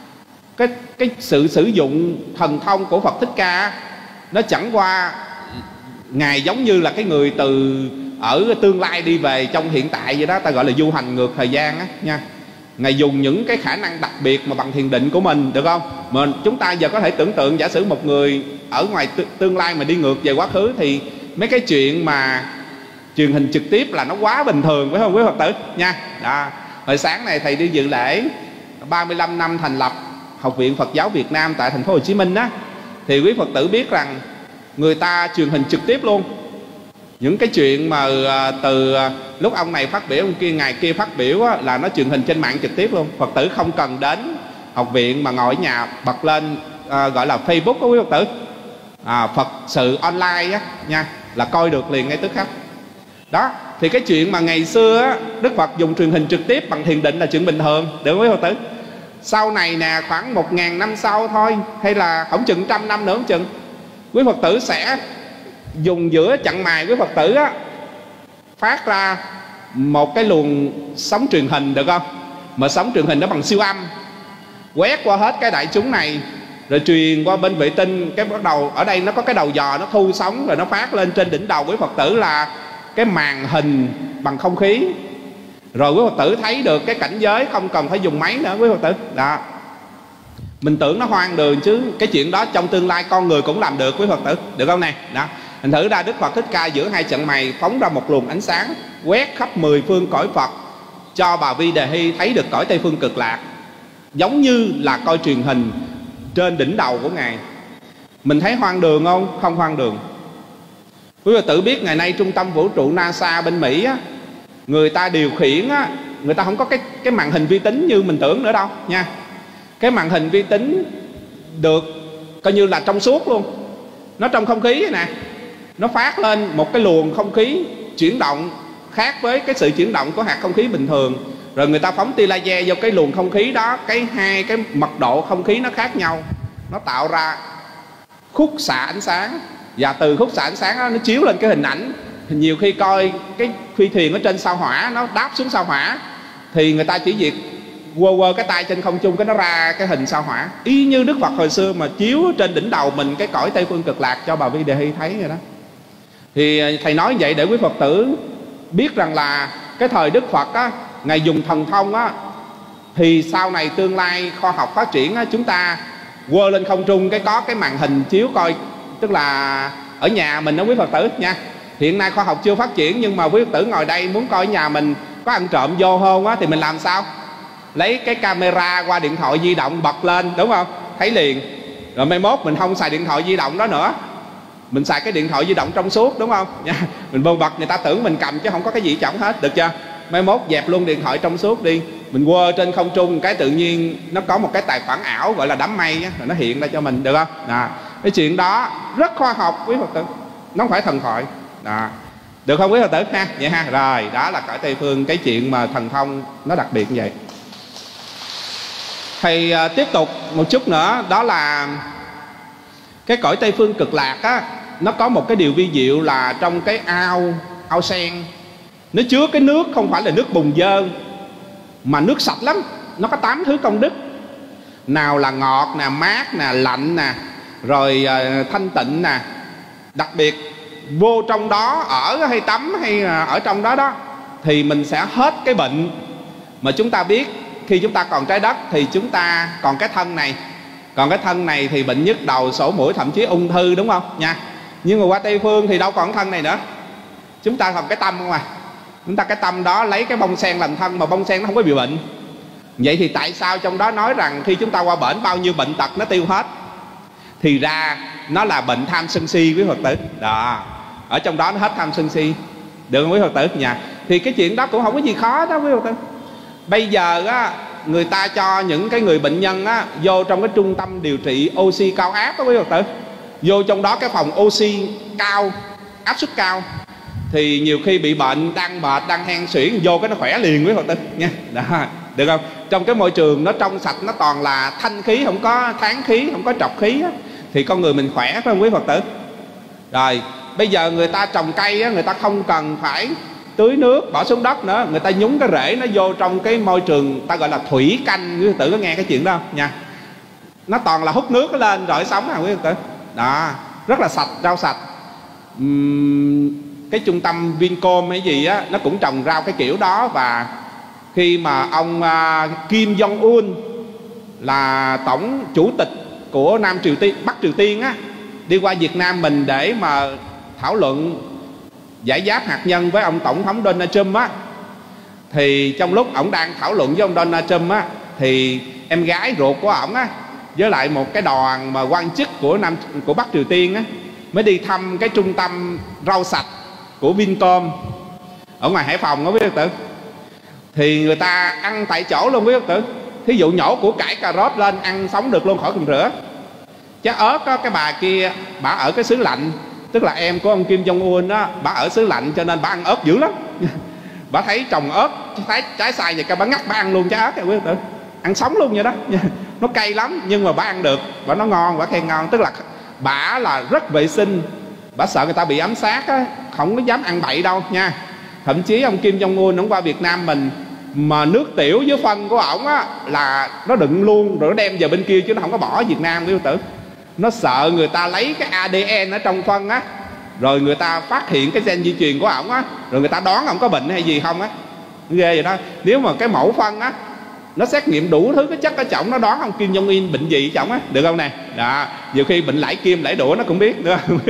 Cái sự sử dụng thần thông của Phật Thích Ca, nó chẳng qua Ngài giống như là cái người từ ở tương lai đi về trong hiện tại vậy đó. Ta gọi là du hành ngược thời gian á nha. Ngài dùng những cái khả năng đặc biệt mà bằng thiền định của mình, được không? Mà chúng ta giờ có thể tưởng tượng, giả sử một người ở ngoài tương lai mà đi ngược về quá khứ, thì mấy cái chuyện mà truyền hình trực tiếp là nó quá bình thường, phải không quý Phật tử nha. Đó. Hồi sáng này thầy đi dự lễ 35 năm thành lập Học viện Phật giáo Việt Nam tại thành phố Hồ Chí Minh á, thì quý Phật tử biết rằng người ta truyền hình trực tiếp luôn. Những cái chuyện mà từ lúc ông này phát biểu, ông kia ngày kia phát biểu á, là nó truyền hình trên mạng trực tiếp luôn. Phật tử không cần đến học viện mà ngồi ở nhà bật lên gọi là Facebook của quý Phật tử, Phật sự online á nha, là coi được liền ngay tức khắc. Đó, thì cái chuyện mà ngày xưa á, Đức Phật dùng truyền hình trực tiếp bằng thiền định là chuyện bình thường, được không quý Phật tử? Sau này nè, khoảng 1.000 năm sau thôi, hay là không chừng 100 năm nữa không chừng, quý Phật tử sẽ dùng giữa chặng mày với Phật tử á, phát ra một cái luồng sóng truyền hình, được không? Mà sóng truyền hình nó bằng siêu âm, quét qua hết cái đại chúng này, rồi truyền qua bên vệ tinh. Cái bắt đầu ở đây nó có cái đầu dò, nó thu sóng rồi nó phát lên trên đỉnh đầu với Phật tử là cái màn hình bằng không khí. Rồi quý Phật tử thấy được cái cảnh giới, không cần phải dùng máy nữa quý Phật tử. Đó, mình tưởng nó hoang đường chứ cái chuyện đó trong tương lai con người cũng làm được quý Phật tử, được không nè? Đó, mình thử ra Đức Phật Thích Ca giữa hai chặng mày phóng ra một luồng ánh sáng quét khắp 10 phương cõi Phật, cho bà Vi Đề Hy thấy được cõi Tây Phương Cực Lạc, giống như là coi truyền hình trên đỉnh đầu của Ngài. Mình thấy hoang đường không? Không hoang đường. Quý Phật tử biết ngày nay trung tâm vũ trụ NASA bên Mỹ á, người ta điều khiển á, người ta không có cái màn hình vi tính như mình tưởng nữa đâu nha. Cái màn hình vi tính được coi như là trong suốt luôn, nó trong không khí nè, nó phát lên một cái luồng không khí chuyển động khác với cái sự chuyển động của hạt không khí bình thường. Rồi người ta phóng tia laser vô cái luồng không khí đó, hai cái mật độ không khí nó khác nhau, nó tạo ra khúc xạ ánh sáng. Và từ khúc xạ ánh sáng đó, nó chiếu lên cái hình ảnh. Nhiều khi coi cái phi thuyền ở trên sao Hỏa, nó đáp xuống sao Hỏa, thì người ta chỉ việc quơ cái tay trên không trung, cái nó ra cái hình sao Hỏa, y như Đức Phật hồi xưa mà chiếu trên đỉnh đầu mình cái cõi Tây Phương Cực Lạc cho bà Vi Đề Hy thấy rồi đó. Thì thầy nói vậy để quý Phật tử biết rằng là cái thời Đức Phật á, Ngài dùng thần thông á, thì sau này tương lai khoa học phát triển á, chúng ta quơ lên không trung cái có cái màn hình chiếu coi, tức là ở nhà mình đó quý Phật tử nha. Hiện nay khoa học chưa phát triển, nhưng mà quý Phật tử ngồi đây muốn coi nhà mình có ăn trộm vô không á, thì mình làm sao? Lấy cái camera qua điện thoại di động bật lên, đúng không? Thấy liền. Rồi mai mốt mình không xài điện thoại di động đó nữa, mình xài cái điện thoại di động trong suốt, đúng không? Mình vô bật người ta tưởng mình cầm chứ không có cái gì trọng hết, được chưa? Mai mốt dẹp luôn điện thoại trong suốt đi, mình quơ trên không trung cái tự nhiên nó có một cái tài khoản ảo gọi là đám mây á, rồi nó hiện ra cho mình, được không? Cái chuyện đó rất khoa học quý Phật tử, nó không phải thần thoại. Được không quý Phật tử ha? Vậy ha. Rồi đó là cõi Tây Phương, cái chuyện mà thần thông nó đặc biệt như vậy. Thầy tiếp tục một chút nữa, đó là cái cõi Tây Phương Cực Lạc á, nó có một cái điều vi diệu là trong cái ao sen, nó chứa cái nước không phải là nước bùn dơ, mà nước sạch lắm. Nó có 8 thứ công đức, nào là ngọt nè, mát nè, lạnh nè, rồi thanh tịnh nè. Đặc biệt vô trong đó ở hay tắm hay ở trong đó đó thì mình sẽ hết cái bệnh. Mà chúng ta biết khi chúng ta còn trái đất thì chúng ta còn cái thân này, còn cái thân này thì bệnh nhức đầu, sổ mũi, thậm chí ung thư, đúng không nha. Nhưng mà qua Tây Phương thì đâu còn thân này nữa, chúng ta còn cái tâm không à. Chúng ta cái tâm đó lấy cái bông sen làm thân, mà bông sen nó không có bị bệnh. Vậy thì tại sao trong đó nói rằng khi chúng ta qua bển bao nhiêu bệnh tật nó tiêu hết? Thì ra nó là bệnh tham sân si quý Phật tử. Đó, ở trong đó nó hết tham sân si, được không quý Phật tử nha? Thì cái chuyện đó cũng không có gì khó đó quý Phật tử. Bây giờ á, người ta cho những cái người bệnh nhân á vô trong cái trung tâm điều trị oxy cao áp đó quý Phật tử, vô trong đó cái phòng oxy cao, áp suất cao, thì nhiều khi bị bệnh, đang mệt, đang hen suyễn, vô cái nó khỏe liền quý Phật tử nha. Đó, được không? Trong cái môi trường nó trong sạch, nó toàn là thanh khí, không có thán khí, không có trọc khí á, thì con người mình khỏe, phải không quý Phật tử? Rồi bây giờ người ta trồng cây á, người ta không cần phải tưới nước bỏ xuống đất nữa, người ta nhúng cái rễ nó vô trong cái môi trường ta gọi là thủy canh. Quý Phật tử có nghe cái chuyện đó không nha? Nó toàn là hút nước nó lên rồi sống à quý Phật tử. Đó, rất là sạch, rau sạch. Cái trung tâm Vincom hay gì á, nó cũng trồng rau cái kiểu đó. Và khi mà ông Kim Jong Un là tổng chủ tịch của Nam Triều Tiên, Bắc Triều Tiên á, đi qua Việt Nam mình để mà thảo luận giải giáp hạt nhân với ông tổng thống Donald Trump á, thì trong lúc ổng đang thảo luận với ông Donald Trump á, thì em gái ruột của ổng á với lại một cái đoàn mà quan chức của Bắc Triều Tiên á mới đi thăm cái trung tâm rau sạch của Vincom ở ngoài Hải Phòng đó quý Phật tử. Thì người ta ăn tại chỗ luôn quý Phật tử. Thí dụ nhổ củ cải cà rốt lên ăn sống được luôn, khỏi cần rửa. Trái ớt á, cái bà kia bà ở cái xứ lạnh, tức là em của ông Kim Jong Un á, bà ở xứ lạnh cho nên bà ăn ớt dữ lắm. Bà thấy trồng ớt trái xài vậy, bà ngắt bà ăn luôn trái ớt này quý Phật tử, ăn sống luôn vậy đó. Nó cay lắm nhưng mà bà ăn được, bà nó ngon, bà khen ngon. Tức là bà là rất vệ sinh, Bả sợ người ta bị ám sát á, không có dám ăn bậy đâu nha. Thậm chí ông Kim Jong Un ông qua Việt Nam mình mà nước tiểu với phân của ổng á là nó đựng luôn rồi nó đem về bên kia, chứ nó không có bỏ Việt Nam quý tử. Nó sợ người ta lấy cái ADN ở trong phân á, rồi người ta phát hiện cái gen di truyền của ổng á, rồi người ta đoán ổng có bệnh hay gì không á. Ghê vậy đó. Nếu mà cái mẫu phân á nó xét nghiệm đủ thứ cái chất ở trọng, nó đoán ông Kim Jong Un bệnh gì ở trọng á, được không nè? Đó, nhiều khi bệnh lãi kim lãi đũa nó cũng biết, được không?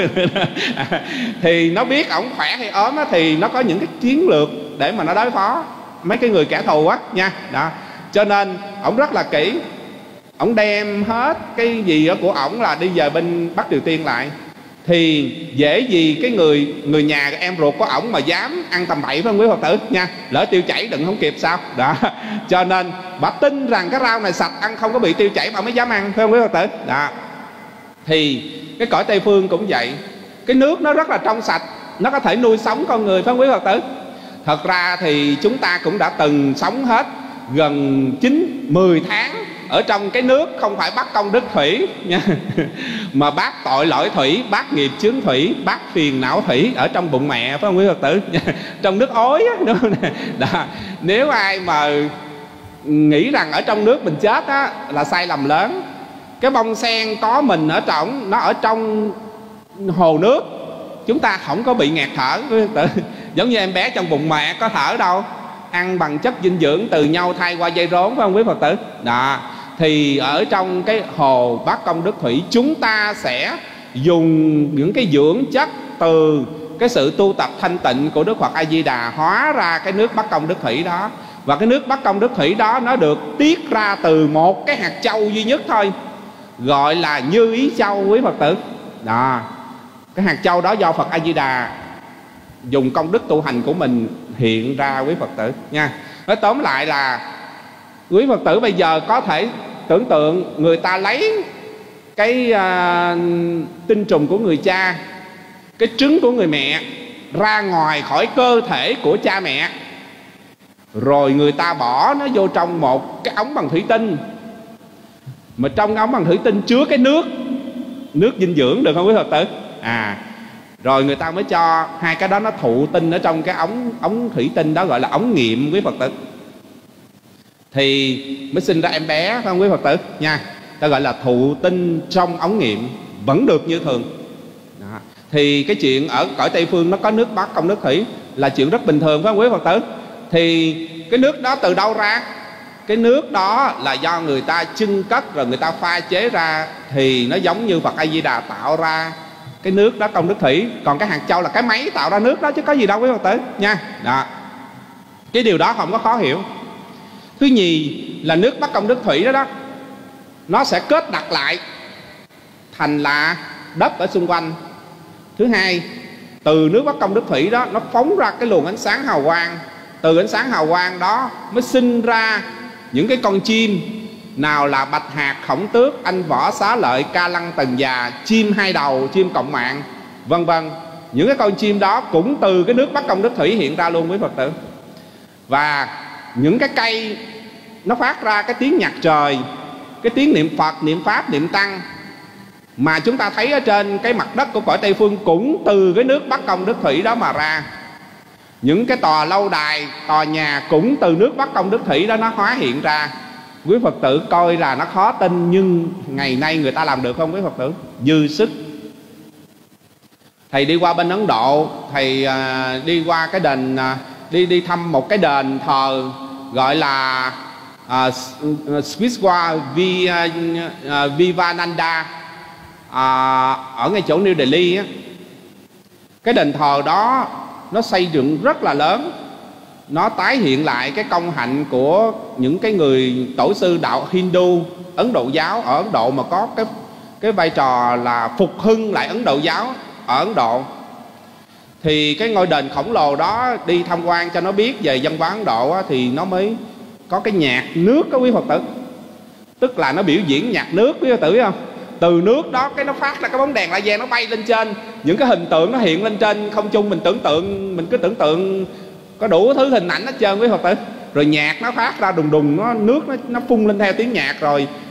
Thì nó biết ổng khỏe hay ốm á, thì nó có những cái chiến lược để mà nó đối phó mấy cái người kẻ thù á nha. Đó, cho nên ổng rất là kỹ. Ổng đem hết cái gì đó của ổng là đi về bên Bắc Triều Tiên lại, thì dễ gì cái người nhà em ruột của ổng mà dám ăn tầm bậy, phải không quý Phật tử nha. Lỡ tiêu chảy đừng không kịp sao đó. Cho nên bà tin rằng cái rau này sạch, ăn không có bị tiêu chảy bà mới dám ăn, phải không quý Phật tử đó. Thì cái cõi Tây Phương cũng vậy, cái nước nó rất là trong sạch, nó có thể nuôi sống con người, phải không quý Phật tử. Thật ra thì chúng ta cũng đã từng sống hết gần 9-10 tháng ở trong cái nước, không phải bắt công đức thủy nha, mà bác tội lỗi thủy, bác nghiệp chướng thủy, bác phiền não thủy ở trong bụng mẹ, phải không quý Phật tử? Trong nước ối á, đúng không? Đó. Nếu ai mà nghĩ rằng ở trong nước mình chết á là sai lầm lớn. Cái bông sen có mình ở trong, nó ở trong hồ nước, chúng ta không có bị nghẹt thở, quý Phật tử. Giống như em bé trong bụng mẹ có thở đâu, ăn bằng chất dinh dưỡng từ nhau thay qua dây rốn, phải không quý Phật tử? Đó. Thì ở trong cái hồ bát công đức thủy, chúng ta sẽ dùng những cái dưỡng chất từ cái sự tu tập thanh tịnh của Đức Phật A Di Đà hóa ra cái nước bát công đức thủy đó. Và cái nước bát công đức thủy đó nó được tiết ra từ một cái hạt châu duy nhất thôi, gọi là Như Ý Châu, quý Phật tử. Đó. Cái hạt châu đó do Phật A Di Đà dùng công đức tu hành của mình hiện ra, quý Phật tử nha. Nói tóm lại là quý Phật tử bây giờ có thể tưởng tượng người ta lấy cái tinh trùng của người cha, cái trứng của người mẹ ra ngoài khỏi cơ thể của cha mẹ, rồi người ta bỏ nó vô trong một cái ống bằng thủy tinh, mà trong ống bằng thủy tinh chứa cái nước dinh dưỡng, được không quý Phật tử? Rồi người ta mới cho hai cái đó nó thụ tinh ở trong cái ống thủy tinh đó, gọi là ống nghiệm, quý Phật tử. Thì mới sinh ra em bé, phải không quý Phật tử nha. Ta gọi là thụ tinh trong ống nghiệm, vẫn được như thường đó. Thì cái chuyện ở cõi Tây Phương nó có nước bát công đức thủy là chuyện rất bình thường, phải không quý Phật tử? Thì cái nước đó từ đâu ra? Cái nước đó là do người ta chưng cất rồi người ta pha chế ra, thì nó giống như Phật A Di Đà tạo ra cái nước đó công đức thủy. Còn cái hạt châu là cái máy tạo ra nước đó, chứ có gì đâu quý Phật tử nha. Đó. Cái điều đó không có khó hiểu. Thứ nhì là nước bát công đức thủy đó nó sẽ kết đặt lại thành là đất ở xung quanh. Thứ hai, từ nước bát công đức thủy đó nó phóng ra cái luồng ánh sáng hào quang. Từ ánh sáng hào quang đó mới sinh ra những cái con chim, nào là bạch hạc, khổng tước, anh võ, xá lợi, ca lăng, tần già, chim hai đầu, chim cộng mạng, vân vân. Những cái con chim đó cũng từ cái nước bát công đức thủy hiện ra luôn, quý Phật tử. Và những cái cây nó phát ra cái tiếng nhạc trời, cái tiếng niệm Phật, niệm Pháp, niệm Tăng, mà chúng ta thấy ở trên cái mặt đất của cõi Tây Phương cũng từ cái nước bát công đức thủy đó mà ra. Những cái tòa lâu đài, tòa nhà cũng từ nước bát công đức thủy đó nó hóa hiện ra. Quý Phật tử coi là nó khó tin, nhưng ngày nay người ta làm được không quý Phật tử? Dư sức. Thầy đi qua bên Ấn Độ, thầy đi qua cái đền, đi thăm một cái đền thờ gọi là Swiswa Vivekananda ở ngay chỗ New Delhi á. Cái đền thờ đó nó xây dựng rất là lớn, nó tái hiện lại cái công hạnh của những cái người tổ sư đạo Hindu, Ấn Độ giáo ở Ấn Độ, mà có cái vai trò là phục hưng lại Ấn Độ giáo ở Ấn Độ. Thì cái ngôi đền khổng lồ đó, đi tham quan cho nó biết về văn hóa Ấn Độ á, thì nó mới có cái nhạc nước đó quý Phật tử. Tức là nó biểu diễn nhạc nước, quý Phật tử biết không? Từ nước đó cái nó phát ra cái bóng đèn laser, nó bay lên trên, những cái hình tượng nó hiện lên trên không trung. Mình cứ tưởng tượng có đủ thứ hình ảnh hết trơn quý Phật tử. Rồi nhạc nó phát ra đùng đùng, nước nó phun lên theo tiếng nhạc, rồi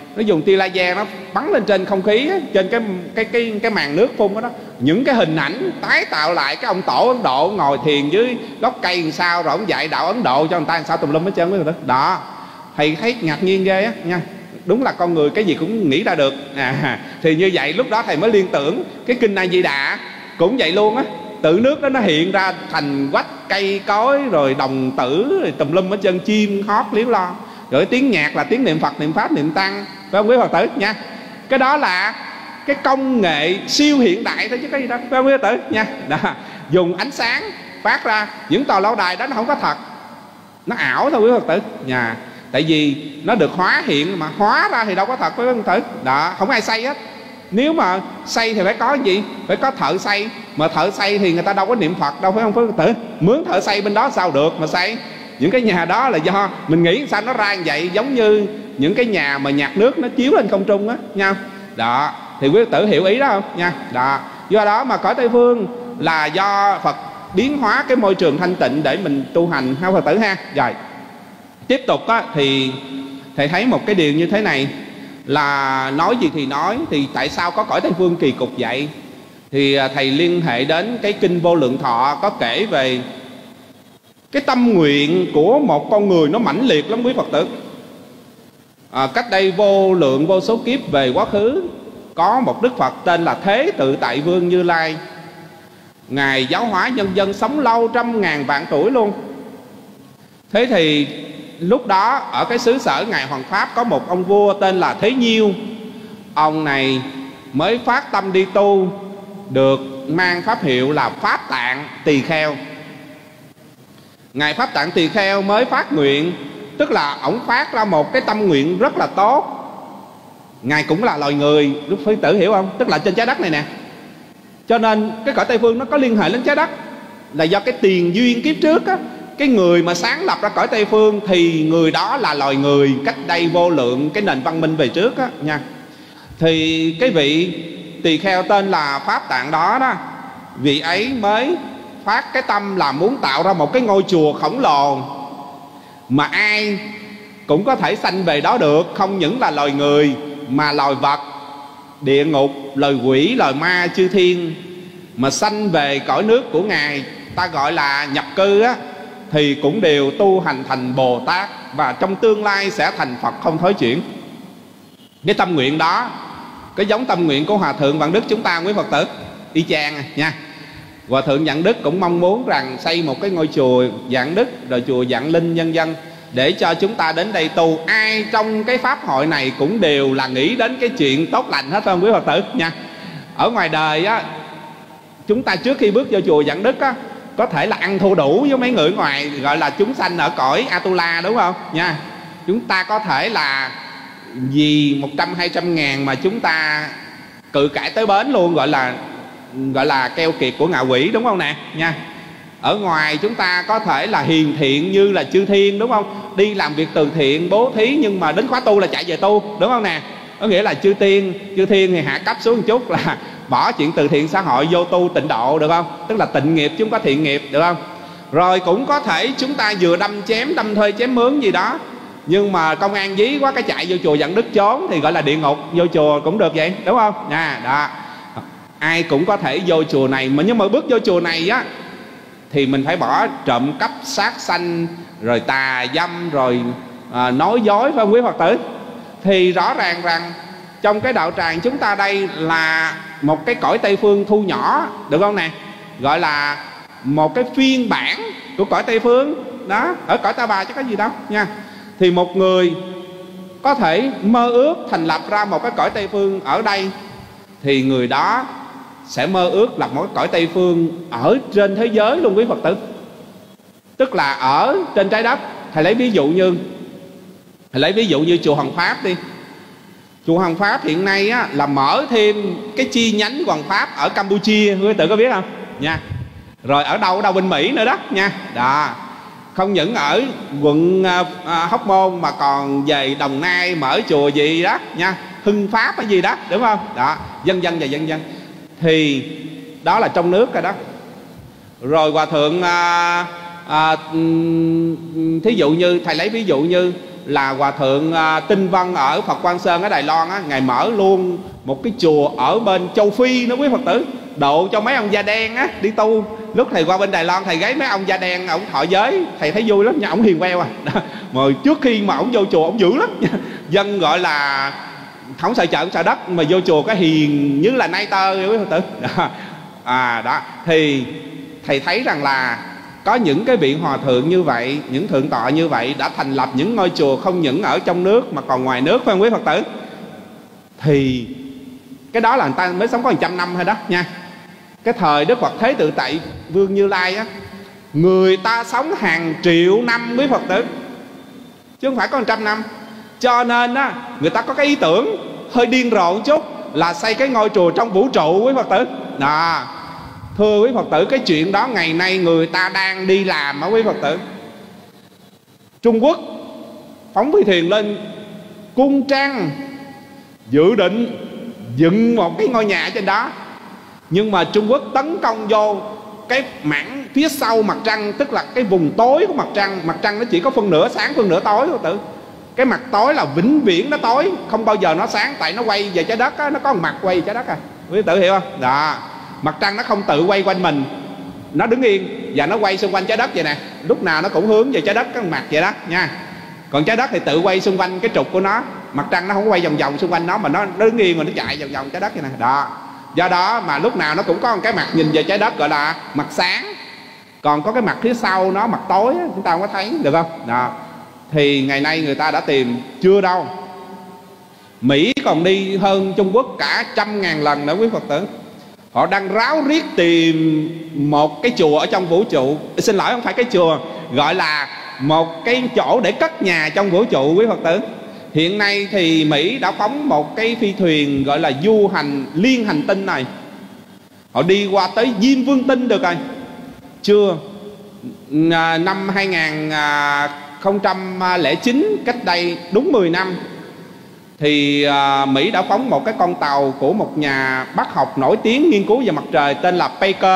nó dùng tia laser nó bắn lên trên không khí á, trên cái màn nước phun đó, những cái hình ảnh tái tạo lại cái ông tổ Ấn Độ ngồi thiền dưới gốc cây làm sao, rồi ông dạy đạo Ấn Độ cho người ta làm sao tùm lum hết trơn đó. Đó, thầy thấy ngạc nhiên ghê á nha. Đúng là con người cái gì cũng nghĩ ra được. Thì như vậy lúc đó thầy mới liên tưởng cái kinh A Di Đà cũng vậy luôn á. Tự nước đó nó hiện ra thành quách cây cối rồi đồng tử rồi tùm lum hết trơn, chim hót líu lo, rồi tiếng nhạc là tiếng niệm Phật, niệm Pháp, niệm Tăng, phải không quý Phật tử nha? Cái đó là cái công nghệ siêu hiện đại thôi chứ có gì đâu, phải không quý Phật tử nha? Đó, dùng ánh sáng phát ra, những tòa lâu đài đó nó không có thật, nó ảo thôi quý Phật tử nha. Tại vì nó được hóa hiện, mà hóa ra thì đâu có thật quý Phật tử. Đó, không ai xây hết. Nếu mà xây thì phải có gì? Phải có thợ xây. Mà thợ xây thì người ta đâu có niệm Phật đâu, phải không quý Phật tử? Mướn thợ xây bên đó sao được mà xây. Những cái nhà đó là do mình nghĩ sao nó ra như vậy, giống như những cái nhà mà nhạc nước nó chiếu lên không trung á nha. Đó, thì quý Phật tử hiểu ý đó không nha? Đó, do đó mà cõi Tây Phương là do Phật biến hóa cái môi trường thanh tịnh để mình tu hành ha Phật tử ha. Rồi tiếp tục á, thì thầy thấy một cái điều như thế này là nói gì thì nói, thì tại sao có cõi Tây Phương kỳ cục vậy? Thì thầy liên hệ đến cái kinh Vô Lượng Thọ có kể về cái tâm nguyện của một con người nó mãnh liệt lắm quý Phật tử. Cách đây vô số kiếp về quá khứ, có một Đức Phật tên là Thế Tự Tại Vương Như Lai. Ngài giáo hóa nhân dân sống lâu trăm ngàn vạn tuổi luôn. Thế thì lúc đó ở cái xứ sở Ngài Hoàng Pháp có một ông vua tên là Thế Nhiêu. Ông này mới phát tâm đi tu, được mang pháp hiệu là Pháp Tạng Tỳ Kheo. Ngài Pháp Tạng Tỳ Kheo mới phát nguyện, tức là ổng phát ra một cái tâm nguyện rất là tốt. Ngài cũng là loài người, lúc Phật tử hiểu không? Tức là trên trái đất này nè. Cho nên cái cõi Tây Phương nó có liên hệ đến trái đất, là do cái tiền duyên kiếp trước á. Cái người mà sáng lập ra cõi Tây Phương thì người đó là loài người cách đây vô lượng cái nền văn minh về trước á nha. Thì cái vị tỳ kheo tên là Pháp Tạng đó đó, vị ấy mới phát cái tâm là muốn tạo ra một cái ngôi chùa khổng lồ mà ai cũng có thể sanh về đó được, không những là loài người mà loài vật, địa ngục, loài quỷ, loài ma, chư thiên mà sanh về cõi nước của Ngài, ta gọi là nhập cư á, thì cũng đều tu hành thành Bồ Tát, và trong tương lai sẽ thành Phật không thối chuyển. Cái tâm nguyện đó, cái giống tâm nguyện của Hòa Thượng Vạn Đức chúng ta quý Phật tử, y chang nha. Hòa Thượng Vạn Đức cũng mong muốn rằng xây một cái ngôi chùa Vạn Đức, rồi chùa Vạn Linh vân vân, để cho chúng ta đến đây tu. Ai trong cái pháp hội này cũng đều là nghĩ đến cái chuyện tốt lành hết không quý Phật tử nha. Ở ngoài đời á, chúng ta trước khi bước vô chùa Vạn Đức á, có thể là ăn thua đủ với mấy người ngoài, gọi là chúng sanh ở cõi Atula, đúng không nha. Chúng ta có thể là vì 100-200 ngàn mà chúng ta cự cãi tới bến luôn, gọi là keo kiệt của ngạ quỷ, đúng không nè nha. Ở ngoài chúng ta có thể là hiền thiện như là chư thiên, đúng không? Đi làm việc từ thiện, bố thí, nhưng mà đến khóa tu là chạy về tu, đúng không nè? Có nghĩa là chư thiên thì hạ cấp xuống một chút, là bỏ chuyện từ thiện xã hội vô tu tịnh độ, được không? Tức là tịnh nghiệp chứ không có thiện nghiệp, được không? Rồi cũng có thể chúng ta vừa đâm thuê chém mướn gì đó, nhưng mà công an dí quá cái chạy vô chùa Vạn Đức trốn thì gọi là địa ngục. Vô chùa cũng được vậy, đúng không? Đó, ai cũng có thể vô chùa này, mà nhưng mà bước vô chùa này á thì mình phải bỏ trộm cắp, sát sanh, rồi tà dâm, rồi nói dối, phải không quý Phật tử? Thì rõ ràng rằng trong cái đạo tràng chúng ta đây là một cái cõi Tây Phương thu nhỏ, được không nè? Gọi là một cái phiên bản của cõi Tây Phương đó. Ở cõi Ta Bà chứ có gì đâu nha. Thì một người có thể mơ ước thành lập ra một cái cõi Tây Phương ở đây, thì người đó sẽ mơ ước lập một cái cõi Tây Phương ở trên thế giới luôn quý Phật tử. Tức là ở trên trái đất. Thầy lấy ví dụ như chùa Hoàng Pháp đi. Chùa Hoàng Pháp hiện nay á, là mở thêm cái chi nhánh Hoàng Pháp ở Campuchia, quý tử có biết không nha. Rồi ở đâu bên Mỹ nữa đó nha. Đó, không những ở quận Hóc Môn mà còn về Đồng Nai mở chùa gì đó nha, Hưng Pháp hay gì đó, đúng không? Đó, vân vân và vân vân. Thì đó là trong nước rồi đó. Rồi Hòa Thượng thí dụ như thầy lấy ví dụ như là Hòa Thượng Tinh Vân ở Phật Quang Sơn ở Đài Loan á, Ngài mở luôn một cái chùa ở bên châu Phi nữa quý Phật tử, độ cho mấy ông da đen á đi tu. Lúc thầy qua bên Đài Loan, thầy gáy mấy ông da đen, ổng thọ giới, thầy thấy vui lắm nha, ổng hiền queo à. Mà trước khi mà ổng vô chùa ổng dữ lắm, dân gọi là không sợ trời không sợ đất, mà vô chùa cái hiền như là nay tơ quý Phật tử. Đó thì thầy thấy rằng là có những cái vị hòa thượng như vậy, những thượng tọa như vậy đã thành lập những ngôi chùa không những ở trong nước mà còn ngoài nước, phải không quý Phật tử? Thì cái đó là người ta mới sống có 100 năm thôi đó nha. Cái thời Đức Phật Thế Tự Tại Vương Như Lai á, người ta sống hàng triệu năm quý Phật tử, chứ không phải có 100 năm. Cho nên á, người ta có cái ý tưởng hơi điên rồ một chút là xây cái ngôi chùa trong vũ trụ quý Phật tử. Thưa quý Phật tử, cái chuyện đó ngày nay người ta đang đi làm á quý Phật tử. Trung Quốc phóng phi thuyền lên cung trăng, dự định dựng một cái ngôi nhà trên đó. Nhưng mà Trung Quốc tấn công vô cái mảng phía sau mặt trăng, tức là cái vùng tối của mặt trăng. Mặt trăng nó chỉ có phân nửa sáng phân nửa tối quý Phật tử. Cái mặt tối là vĩnh viễn nó tối, không bao giờ nó sáng, tại nó quay về trái đất á, nó có một mặt quay về trái đất à. Quý Phật tử hiểu không? Đó. Mặt trăng nó không tự quay quanh mình, nó đứng yên và nó quay xung quanh trái đất vậy nè, lúc nào nó cũng hướng về trái đất cái mặt vậy đó nha. Còn trái đất thì tự quay xung quanh cái trục của nó, mặt trăng nó không quay vòng vòng xung quanh nó, mà nó đứng yên rồi nó chạy vòng vòng trái đất vậy nè. Đó, do đó mà lúc nào nó cũng có một cái mặt nhìn về trái đất gọi là mặt sáng, còn có cái mặt phía sau nó mặt tối chúng ta không có thấy, được không? Đó. Thì ngày nay người ta đã tìm chưa đâu, Mỹ còn đi hơn Trung Quốc cả 100.000 lần nữa quý Phật tử. Họ đang ráo riết tìm một cái chùa ở trong vũ trụ. Xin lỗi, không phải cái chùa, gọi là một cái chỗ để cất nhà trong vũ trụ quý Phật tử. Hiện nay thì Mỹ đã phóng một cái phi thuyền gọi là du hành liên hành tinh này. Họ đi qua tới Diêm Vương Tinh được rồi. Chưa, năm 2009, cách đây đúng 10 năm, thì Mỹ đã phóng một cái con tàu của một nhà bác học nổi tiếng nghiên cứu về mặt trời tên là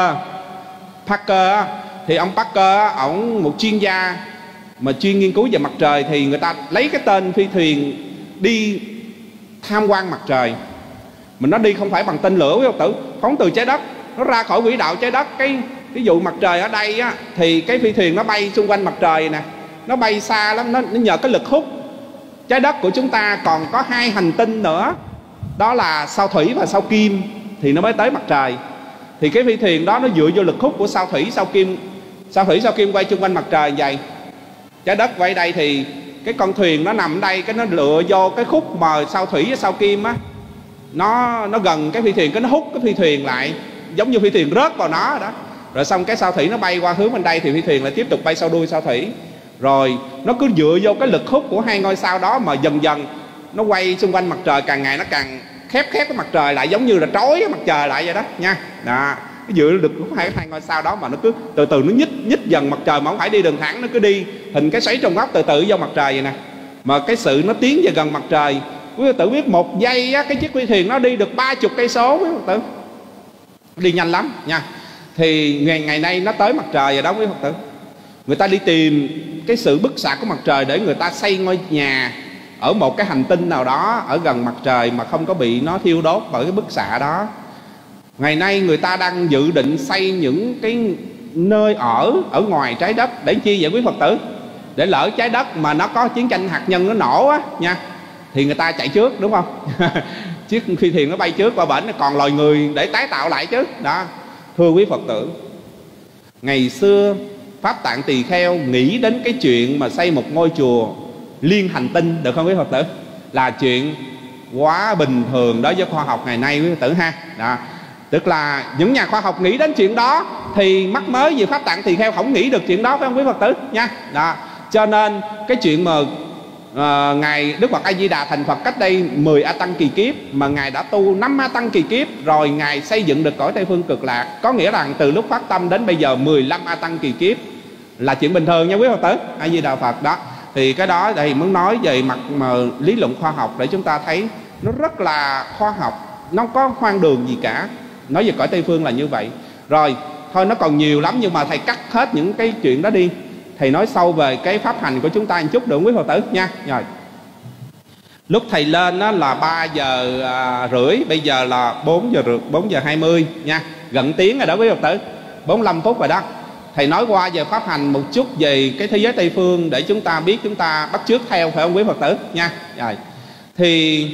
Parker. Thì ông Parker, ổng một chuyên gia mà chuyên nghiên cứu về mặt trời, thì người ta lấy cái tên phi thuyền đi tham quan mặt trời. Mình nó đi không phải bằng tên lửa quý Phật tử, phóng từ trái đất, nó ra khỏi quỹ đạo trái đất. Cái ví dụ mặt trời ở đây á, thì cái phi thuyền nó bay xung quanh mặt trời nè, nó bay xa lắm, nó nhờ cái lực hút. Trái đất của chúng ta còn có 2 hành tinh nữa, đó là sao Thủy và sao Kim, thì nó mới tới mặt trời. Thì cái phi thuyền đó nó dựa vô lực hút của sao Thủy sao Kim. Sao Thủy sao Kim quay xung quanh mặt trời vậy, trái đất quay đây, thì cái con thuyền nó nằm ở đây, cái nó lựa vô cái khúc mà sao Thủy với sao Kim á, nó gần cái phi thuyền, cái nó hút cái phi thuyền lại, giống như phi thuyền rớt vào nó đó. Rồi xong cái sao Thủy nó bay qua hướng bên đây, thì phi thuyền lại tiếp tục bay sau đuôi sao Thủy. Rồi nó cứ dựa vô cái lực hút của 2 ngôi sao đó mà dần dần nó quay xung quanh mặt trời, càng ngày nó càng khép cái mặt trời lại, giống như là trói cái mặt trời lại vậy đó nha. Đó, cái dựa lực hút hai ngôi sao đó mà nó cứ từ từ nó nhích dần mặt trời, mà không phải đi đường thẳng, nó cứ đi hình cái xoáy tròn góc từ từ vô mặt trời vậy nè. Mà cái sự nó tiến về gần mặt trời, quý Phật tử biết một giây á, cái chiếc phi thuyền nó đi được 30 cây số quý Phật tử, đi nhanh lắm nha. Thì ngày nay nó tới mặt trời rồi đó quý Phật tử. Người ta đi tìm cái sự bức xạ của mặt trời để người ta xây ngôi nhà ở một cái hành tinh nào đó ở gần mặt trời mà không có bị nó thiêu đốt bởi cái bức xạ đó. Ngày nay người ta đang dự định xây những cái nơi ở ngoài trái đất để chi vậy quý Phật tử? Để lỡ trái đất mà nó có chiến tranh hạt nhân nó nổ á nha, thì người ta chạy trước, đúng không? Chiếc phi thuyền nó bay trước qua bển, còn loài người để tái tạo lại chứ. Đó, thưa quý Phật tử, ngày xưa Pháp Tạng Tỳ Kheo nghĩ đến cái chuyện mà xây một ngôi chùa liên hành tinh, được không quý Phật tử? Là chuyện quá bình thường đối với khoa học ngày nay quý Phật tử ha. Đó, tức là những nhà khoa học nghĩ đến chuyện đó, thì mắc mới gì Pháp Tạng Tỳ Kheo không nghĩ được chuyện đó, phải không quý Phật tử nha. Đó, cho nên cái chuyện mà Ngài Đức Phật A Di Đà thành Phật cách đây 10 A Tăng kỳ kiếp, mà Ngài đã tu 5 A Tăng kỳ kiếp rồi Ngài xây dựng được cõi Tây Phương Cực Lạc, có nghĩa rằng từ lúc phát tâm đến bây giờ 15 A Tăng kỳ kiếp là chuyện bình thường nha quý Phật tử. A Di Đà Phật. Đó, thì cái đó thầy muốn nói về mặt mà lý luận khoa học để chúng ta thấy nó rất là khoa học, nó không có hoang đường gì cả. Nói về cõi Tây Phương là như vậy. Rồi thôi, nó còn nhiều lắm nhưng mà thầy cắt hết những cái chuyện đó đi. thầy nói sâu về cái pháp hành của chúng ta một chút được quý Phật tử nha. Rồi lúc thầy lên đó là 3 giờ rưỡi, bây giờ là 4 giờ 20 nha, gần tiếng rồi đó quý Phật tử, 45 phút rồi đó. Thầy nói qua về pháp hành một chút về cái thế giới Tây Phương để chúng ta biết, chúng ta bắt chước theo, phải không quý Phật tử nha. Rồi thì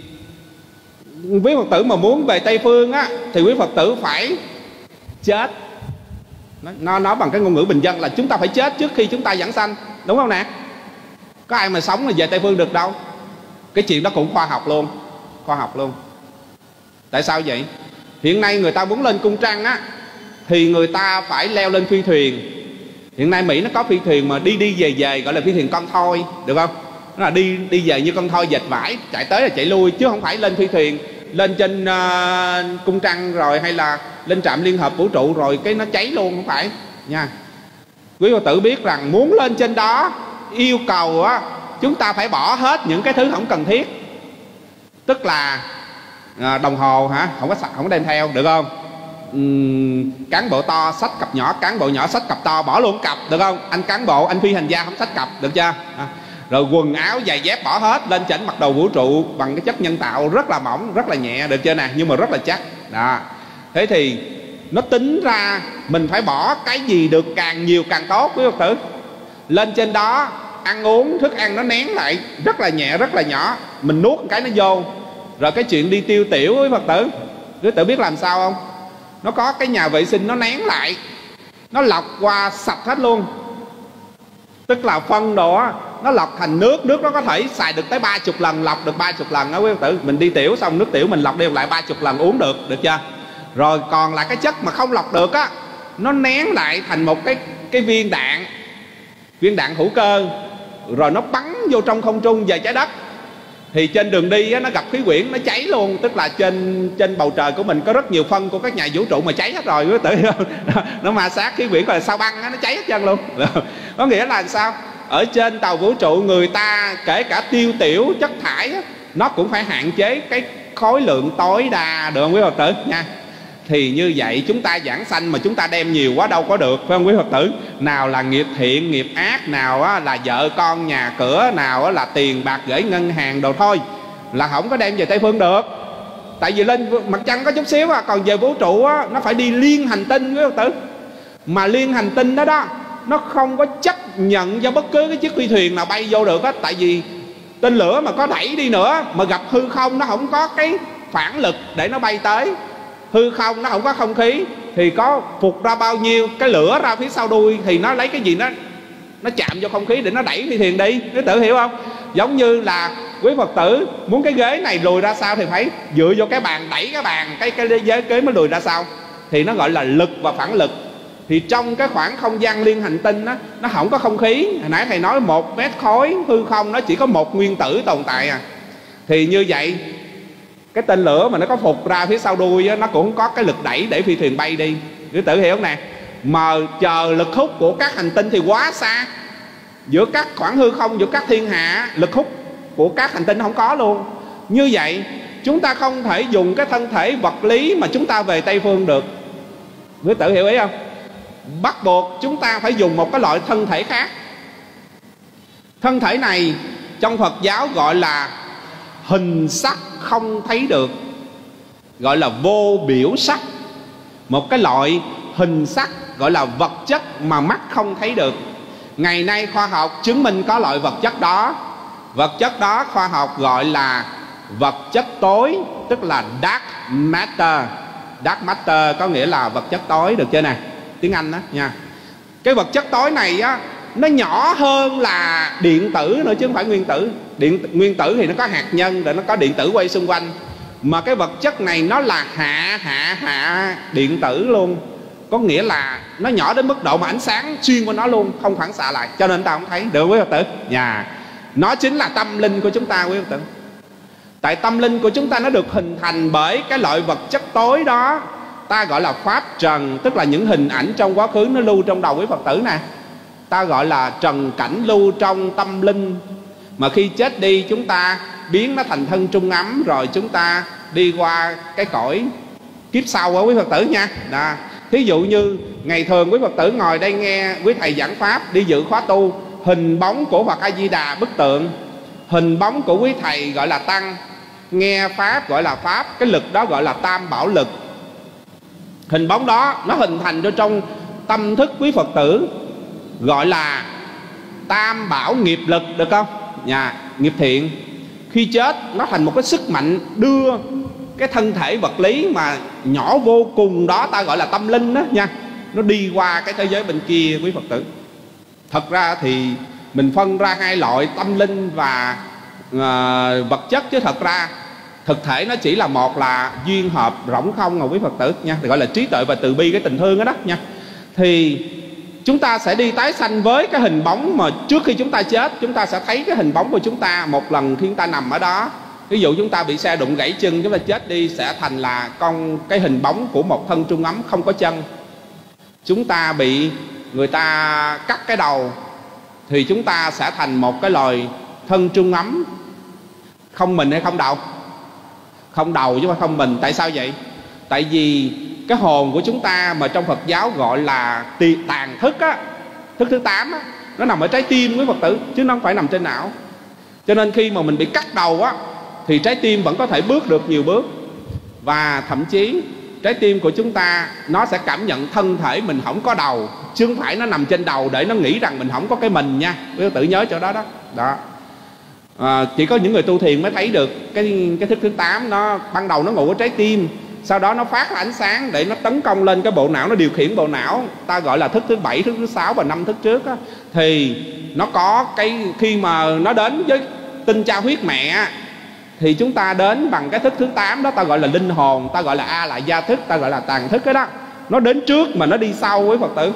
quý Phật tử mà muốn về Tây Phương á thì quý Phật tử phải chết. Nó nói bằng cái ngôn ngữ bình dân là chúng ta phải chết trước khi chúng ta giảng sanh, đúng không nè? Có ai mà sống là về Tây Phương được đâu. Cái chuyện đó cũng khoa học luôn, khoa học luôn. Tại sao vậy? Hiện nay người ta muốn lên cung trăng á thì người ta phải leo lên phi thuyền. Hiện nay Mỹ nó có phi thuyền mà đi về gọi là phi thuyền con thoi, được không? Nó là đi về như con thoi dệt vải, chạy tới là chạy lui, chứ không phải lên phi thuyền lên trên cung trăng rồi hay là lên trạm liên hợp vũ trụ rồi cái nó cháy luôn, không phải nha. Quý Phật tử biết rằng muốn lên trên đó yêu cầu á, chúng ta phải bỏ hết những cái thứ không cần thiết. Tức là đồng hồ hả, không có đem theo, được không? Cán bộ to xách cặp nhỏ, cán bộ nhỏ xách cặp to, bỏ luôn cặp, được không? Anh cán bộ, anh phi hành gia không xách cặp, được chưa? Rồi quần áo giày dép bỏ hết, lên chảnh mặt đầu vũ trụ bằng cái chất nhân tạo rất là mỏng, rất là nhẹ, được chưa nè, nhưng mà rất là chắc đó. Thế thì nó tính ra mình phải bỏ cái gì được càng nhiều càng tốt quý Phật tử. Lên trên đó ăn uống thức ăn nó nén lại rất là nhẹ, rất là nhỏ, mình nuốt một cái nó vô. Rồi cái chuyện đi tiêu tiểu quý Phật tử, quý Phật tử biết làm sao không? Nó có cái nhà vệ sinh nó nén lại, nó lọc qua sạch hết luôn. Tức là phân đồ á, nó lọc thành nước, nước nó có thể xài được tới 30 lần, lọc được 30 lần đó quý Phật tử. Mình đi tiểu xong nước tiểu mình lọc đi lại 30 lần uống được chưa? Rồi còn lại cái chất mà không lọc được á, nó nén lại thành một cái viên đạn hữu cơ, rồi nó bắn vô trong không trung về trái đất. Thì trên đường đi á, nó gặp khí quyển nó cháy luôn. Tức là trên bầu trời của mình có rất nhiều phân của các nhà vũ trụ mà cháy hết rồi, quý Phật tử hiểu không? Nó ma sát khí quyển, gọi là sao băng á, nó cháy hết trơn luôn. Có nghĩa là sao? Ở trên tàu vũ trụ người ta kể cả tiêu tiểu chất thải á, nó cũng phải hạn chế cái khối lượng tối đa, được không quý Phật tử nha? Thì như vậy chúng ta giảng sanh mà chúng ta đem nhiều quá đâu có được, phải không quý Phật tử? Nào là nghiệp thiện, nghiệp ác, nào á, là vợ con nhà cửa, nào á, là tiền bạc gửi ngân hàng đồ thôi, là không có đem về Tây Phương được. Tại vì lên mặt trăng có chút xíu à, còn về vũ trụ á, nó phải đi liên hành tinh quý Phật tử. Mà liên hành tinh đó đó, nó không có chấp nhận cho bất cứ cái chiếc phi thuyền nào bay vô được á. Tại vì tên lửa mà có đẩy đi nữa mà gặp hư không, nó không có cái phản lực để nó bay tới. Hư không nó không có không khí thì có phục ra bao nhiêu cái lửa ra phía sau đuôi thì nó lấy cái gì nó chạm vô không khí để nó đẩy phi thuyền đi, quý tử hiểu không? Giống như là quý Phật tử muốn cái ghế này lùi ra sau thì phải dựa vô cái bàn, đẩy cái bàn, cái ghế mới lùi ra sau, thì nó gọi là lực và phản lực. Thì trong cái khoảng không gian liên hành tinh đó, nó không có không khí. Hồi nãy thầy nói 1 mét khối hư không nó chỉ có 1 nguyên tử tồn tại à. Thì như vậy cái tên lửa mà nó có phục ra phía sau đuôi á, nó cũng không có cái lực đẩy để phi thuyền bay đi, quý tử hiểu không nè? Mà chờ lực hút của các hành tinh thì quá xa, giữa các khoảng hư không, giữa các thiên hà, lực hút của các hành tinh không có luôn. Như vậy chúng ta không thể dùng cái thân thể vật lý mà chúng ta về Tây Phương được, quý tử hiểu ý không? Bắt buộc chúng ta phải dùng một cái loại thân thể khác. Thân thể này trong Phật giáo gọi là hình sắc không thấy được, gọi là vô biểu sắc. Một cái loại hình sắc gọi là vật chất mà mắt không thấy được. Ngày nay khoa học chứng minh có loại vật chất đó. Vật chất đó khoa học gọi là vật chất tối, tức là dark matter. Dark matter có nghĩa là vật chất tối, được chưa nè? Tiếng Anh đó nha. Cái vật chất tối này á, nó nhỏ hơn là điện tử nữa chứ không phải nguyên tử. Nguyên tử thì nó có hạt nhân rồi nó có điện tử quay xung quanh. Mà cái vật chất này nó là hạ điện tử luôn. Có nghĩa là nó nhỏ đến mức độ mà ánh sáng xuyên qua nó luôn, không phản xạ lại, cho nên ta không thấy, được quý Phật tử? Nó chính là tâm linh của chúng ta quý Phật tử. Tại tâm linh của chúng ta nó được hình thành bởi cái loại vật chất tối đó, ta gọi là pháp trần, tức là những hình ảnh trong quá khứ nó lưu trong đầu quý Phật tử nè. Ta gọi là trần cảnh lưu trong tâm linh. Mà khi chết đi chúng ta biến nó thành thân trung ấm, rồi chúng ta đi qua cái cõi kiếp sau á quý Phật tử nha. Thí dụ như ngày thường quý Phật tử ngồi đây nghe quý thầy giảng pháp, đi dự khóa tu, hình bóng của Phật A Di Đà bức tượng, hình bóng của quý thầy gọi là tăng, nghe pháp gọi là pháp, cái lực đó gọi là tam bảo lực. Hình bóng đó nó hình thành cho trong tâm thức quý Phật tử gọi là tam bảo nghiệp lực, được không? Nghiệp thiện. Khi chết nó thành một cái sức mạnh đưa cái thân thể vật lý mà nhỏ vô cùng đó, ta gọi là tâm linh đó nha, nó đi qua cái thế giới bên kia quý Phật tử. Thật ra thì mình phân ra hai loại tâm linh và vật chất, chứ thật ra thực thể nó chỉ là một, là duyên hợp rỗng không rồi quý Phật tử nha, thì gọi là trí tuệ và từ bi, cái tình thương đó, đó nha. Thì chúng ta sẽ đi tái sanh với cái hình bóng mà trước khi chúng ta chết, chúng ta sẽ thấy cái hình bóng của chúng ta một lần khi chúng ta nằm ở đó. Ví dụ chúng ta bị xe đụng gãy chân, chúng ta chết đi sẽ thành là cái hình bóng của một thân trung ấm không có chân. Chúng ta bị người ta cắt cái đầu thì chúng ta sẽ thành một cái loài thân trung ấm không mình hay không đầu? Không đầu chứ không mình. Tại sao vậy? Tại vì cái hồn của chúng ta mà trong Phật giáo gọi là tàn thức á, thức thứ 8 á, nó nằm ở trái tim với Phật tử, chứ nó không phải nằm trên não. Cho nên khi mà mình bị cắt đầu á, thì trái tim vẫn có thể bước được nhiều bước. Và thậm chí trái tim của chúng ta nó sẽ cảm nhận thân thể mình không có đầu, chứ không phải nó nằm trên đầu để nó nghĩ rằng mình không có cái mình nha. Quý Phật tử nhớ chỗ đó đó. Chỉ có những người tu thiền mới thấy được cái thức thứ 8 nó ban đầu nó ngủ ở trái tim, sau đó nó phát ra ánh sáng để nó tấn công lên cái bộ não, nó điều khiển bộ não. Ta gọi là thức thứ 7, thức thứ 6 và 5 thức trước á. Thì nó có cái khi mà nó đến với tinh cha huyết mẹ thì chúng ta đến bằng cái thức thứ 8 đó, ta gọi là linh hồn, ta gọi là A lại gia thức, ta gọi là tàn thức đó. Nó đến trước mà nó đi sau với Phật tử.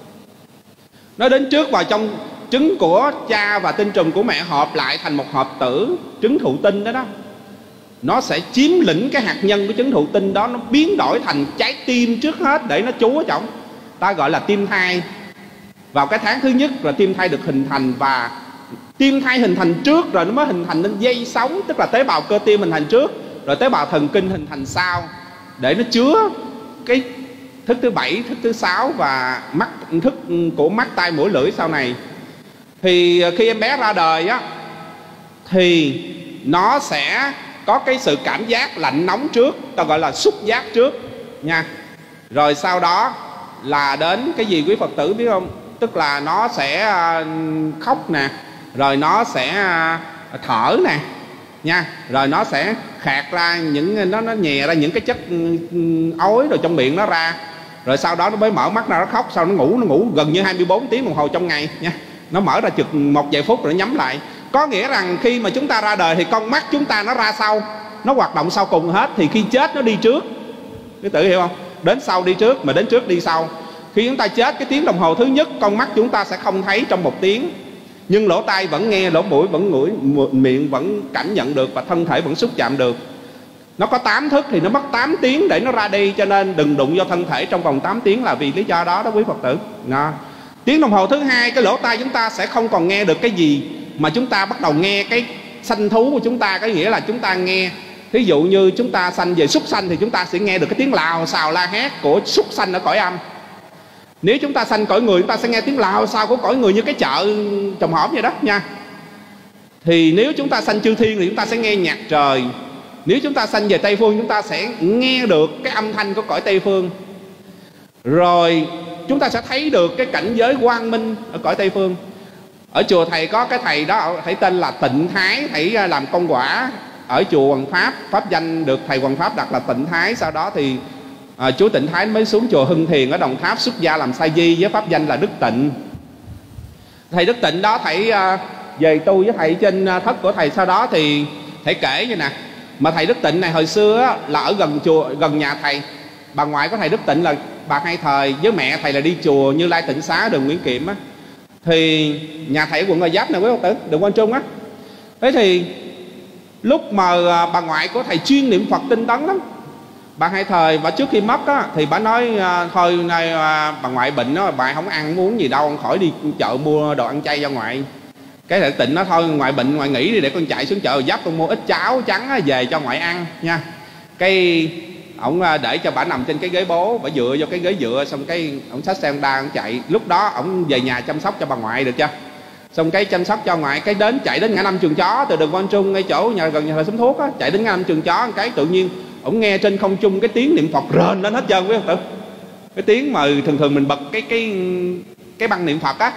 Nó đến trước vào trong trứng của cha và tinh trùng của mẹ hợp lại thành một hợp tử, trứng thụ tinh đó. Nó sẽ chiếm lĩnh cái hạt nhân của trứng thụ tinh đó, nó biến đổi thành trái tim trước hết để nó trú ở trong. Ta gọi là tim thai. Vào cái tháng thứ nhất là tim thai được hình thành, và tim thai hình thành trước rồi nó mới hình thành nên dây sống, tức là tế bào cơ tim hình thành trước, rồi tế bào thần kinh hình thành sau, để nó chứa cái thức thứ 7, thức thứ 6 và thức của mắt, tai, mũi, lưỡi sau này. Thì khi em bé ra đời á, thì nó sẽ có cái sự cảm giác lạnh nóng trước, ta gọi là xúc giác trước nha. Rồi sau đó là đến cái gì quý Phật tử biết không? Tức là nó sẽ khóc nè, rồi nó sẽ thở nè nha, rồi nó sẽ khạc ra những, nó nhè ra những cái chất ối rồi trong miệng nó ra, rồi sau đó nó mới mở mắt ra, nó khóc, sau nó ngủ gần như 24 tiếng đồng hồ trong ngày nha. Nó mở ra chực một vài phút rồi nó nhắm lại. Có nghĩa rằng khi mà chúng ta ra đời thì con mắt chúng ta nó ra sau, nó hoạt động sau cùng hết, thì khi chết nó đi trước. Quý tử hiểu không? Đến sau đi trước, mà đến trước đi sau. Khi chúng ta chết, cái tiếng đồng hồ thứ nhất con mắt chúng ta sẽ không thấy trong 1 tiếng, nhưng lỗ tai vẫn nghe, lỗ mũi vẫn ngửi, miệng vẫn cảm nhận được, và thân thể vẫn xúc chạm được. Nó có 8 thức thì nó mất 8 tiếng để nó ra đi, cho nên đừng đụng vô thân thể trong vòng 8 tiếng là vì lý do đó đó quý Phật tử. Đó. Tiếng đồng hồ thứ hai, cái lỗ tai chúng ta sẽ không còn nghe được cái gì, mà chúng ta bắt đầu nghe cái sanh thú của chúng ta. Có nghĩa là chúng ta nghe, thí dụ như chúng ta sanh về súc sanh thì chúng ta sẽ nghe được cái tiếng lào xào la hét của súc sanh ở cõi âm. Nếu chúng ta sanh cõi người, chúng ta sẽ nghe tiếng lào xào của cõi người như cái chợ trồng hổm vậy đó nha. Thì nếu chúng ta sanh chư thiên thì chúng ta sẽ nghe nhạc trời. Nếu chúng ta sanh về Tây Phương, chúng ta sẽ nghe được cái âm thanh của cõi Tây Phương. Rồi chúng ta sẽ thấy được cái cảnh giới quang minh ở cõi Tây Phương. Ở chùa thầy có cái thầy đó, thầy tên là Tịnh Thái, thầy làm công quả ở chùa Hoàng Pháp. Pháp danh được thầy Hoàng Pháp đặt là Tịnh Thái. Sau đó thì chú Tịnh Thái mới xuống chùa Hưng Thiền ở Đồng Tháp xuất gia làm sa di với pháp danh là Đức Tịnh. Thầy Đức Tịnh đó thầy về tu với thầy trên thất của thầy. Sau đó thì thầy kể như nè, mà thầy Đức Tịnh này hồi xưa là ở gần chùa, gần nhà thầy. Bà ngoại của thầy Đức Tịnh là bà Hai Thời, với mẹ thầy là đi chùa Như Lai Tịnh Xá đường Nguyễn Kiệm á. Thì nhà thầy ở quận Gò Vấp này quý Phật tử, đường Quang Trung á. Thế thì lúc mà bà ngoại của thầy chuyên niệm Phật tinh tấn lắm. Bà Hai Thời, bà trước khi mất á, thì bà nói thôi nay bà ngoại bệnh đó, bà không ăn uống gì đâu, khỏi đi chợ mua đồ ăn chay cho ngoại. Cái thầy Tịnh nói thôi ngoại bệnh, ngoại nghỉ đi để con chạy xuống chợ Gò Vấp con mua ít cháo trắng về cho ngoại ăn nha. Cái ổng để cho bà nằm trên cái ghế bố, bà dựa vô cái ghế dựa, xong cái ổng xách xe Honda ổng chạy. Lúc đó ổng về nhà chăm sóc cho bà ngoại, được chưa? Xong cái chăm sóc cho ngoại, cái chạy đến ngã năm Trường Chó, từ đường Quang Trung ngay chỗ gần nhà thờ Sấm Thuốc á, chạy đến ngã năm Trường Chó, cái tự nhiên ổng nghe trên không trung cái tiếng niệm Phật rền lên hết trơn, quý Phật tử. Cái tiếng mà thường mình bật cái băng niệm Phật á,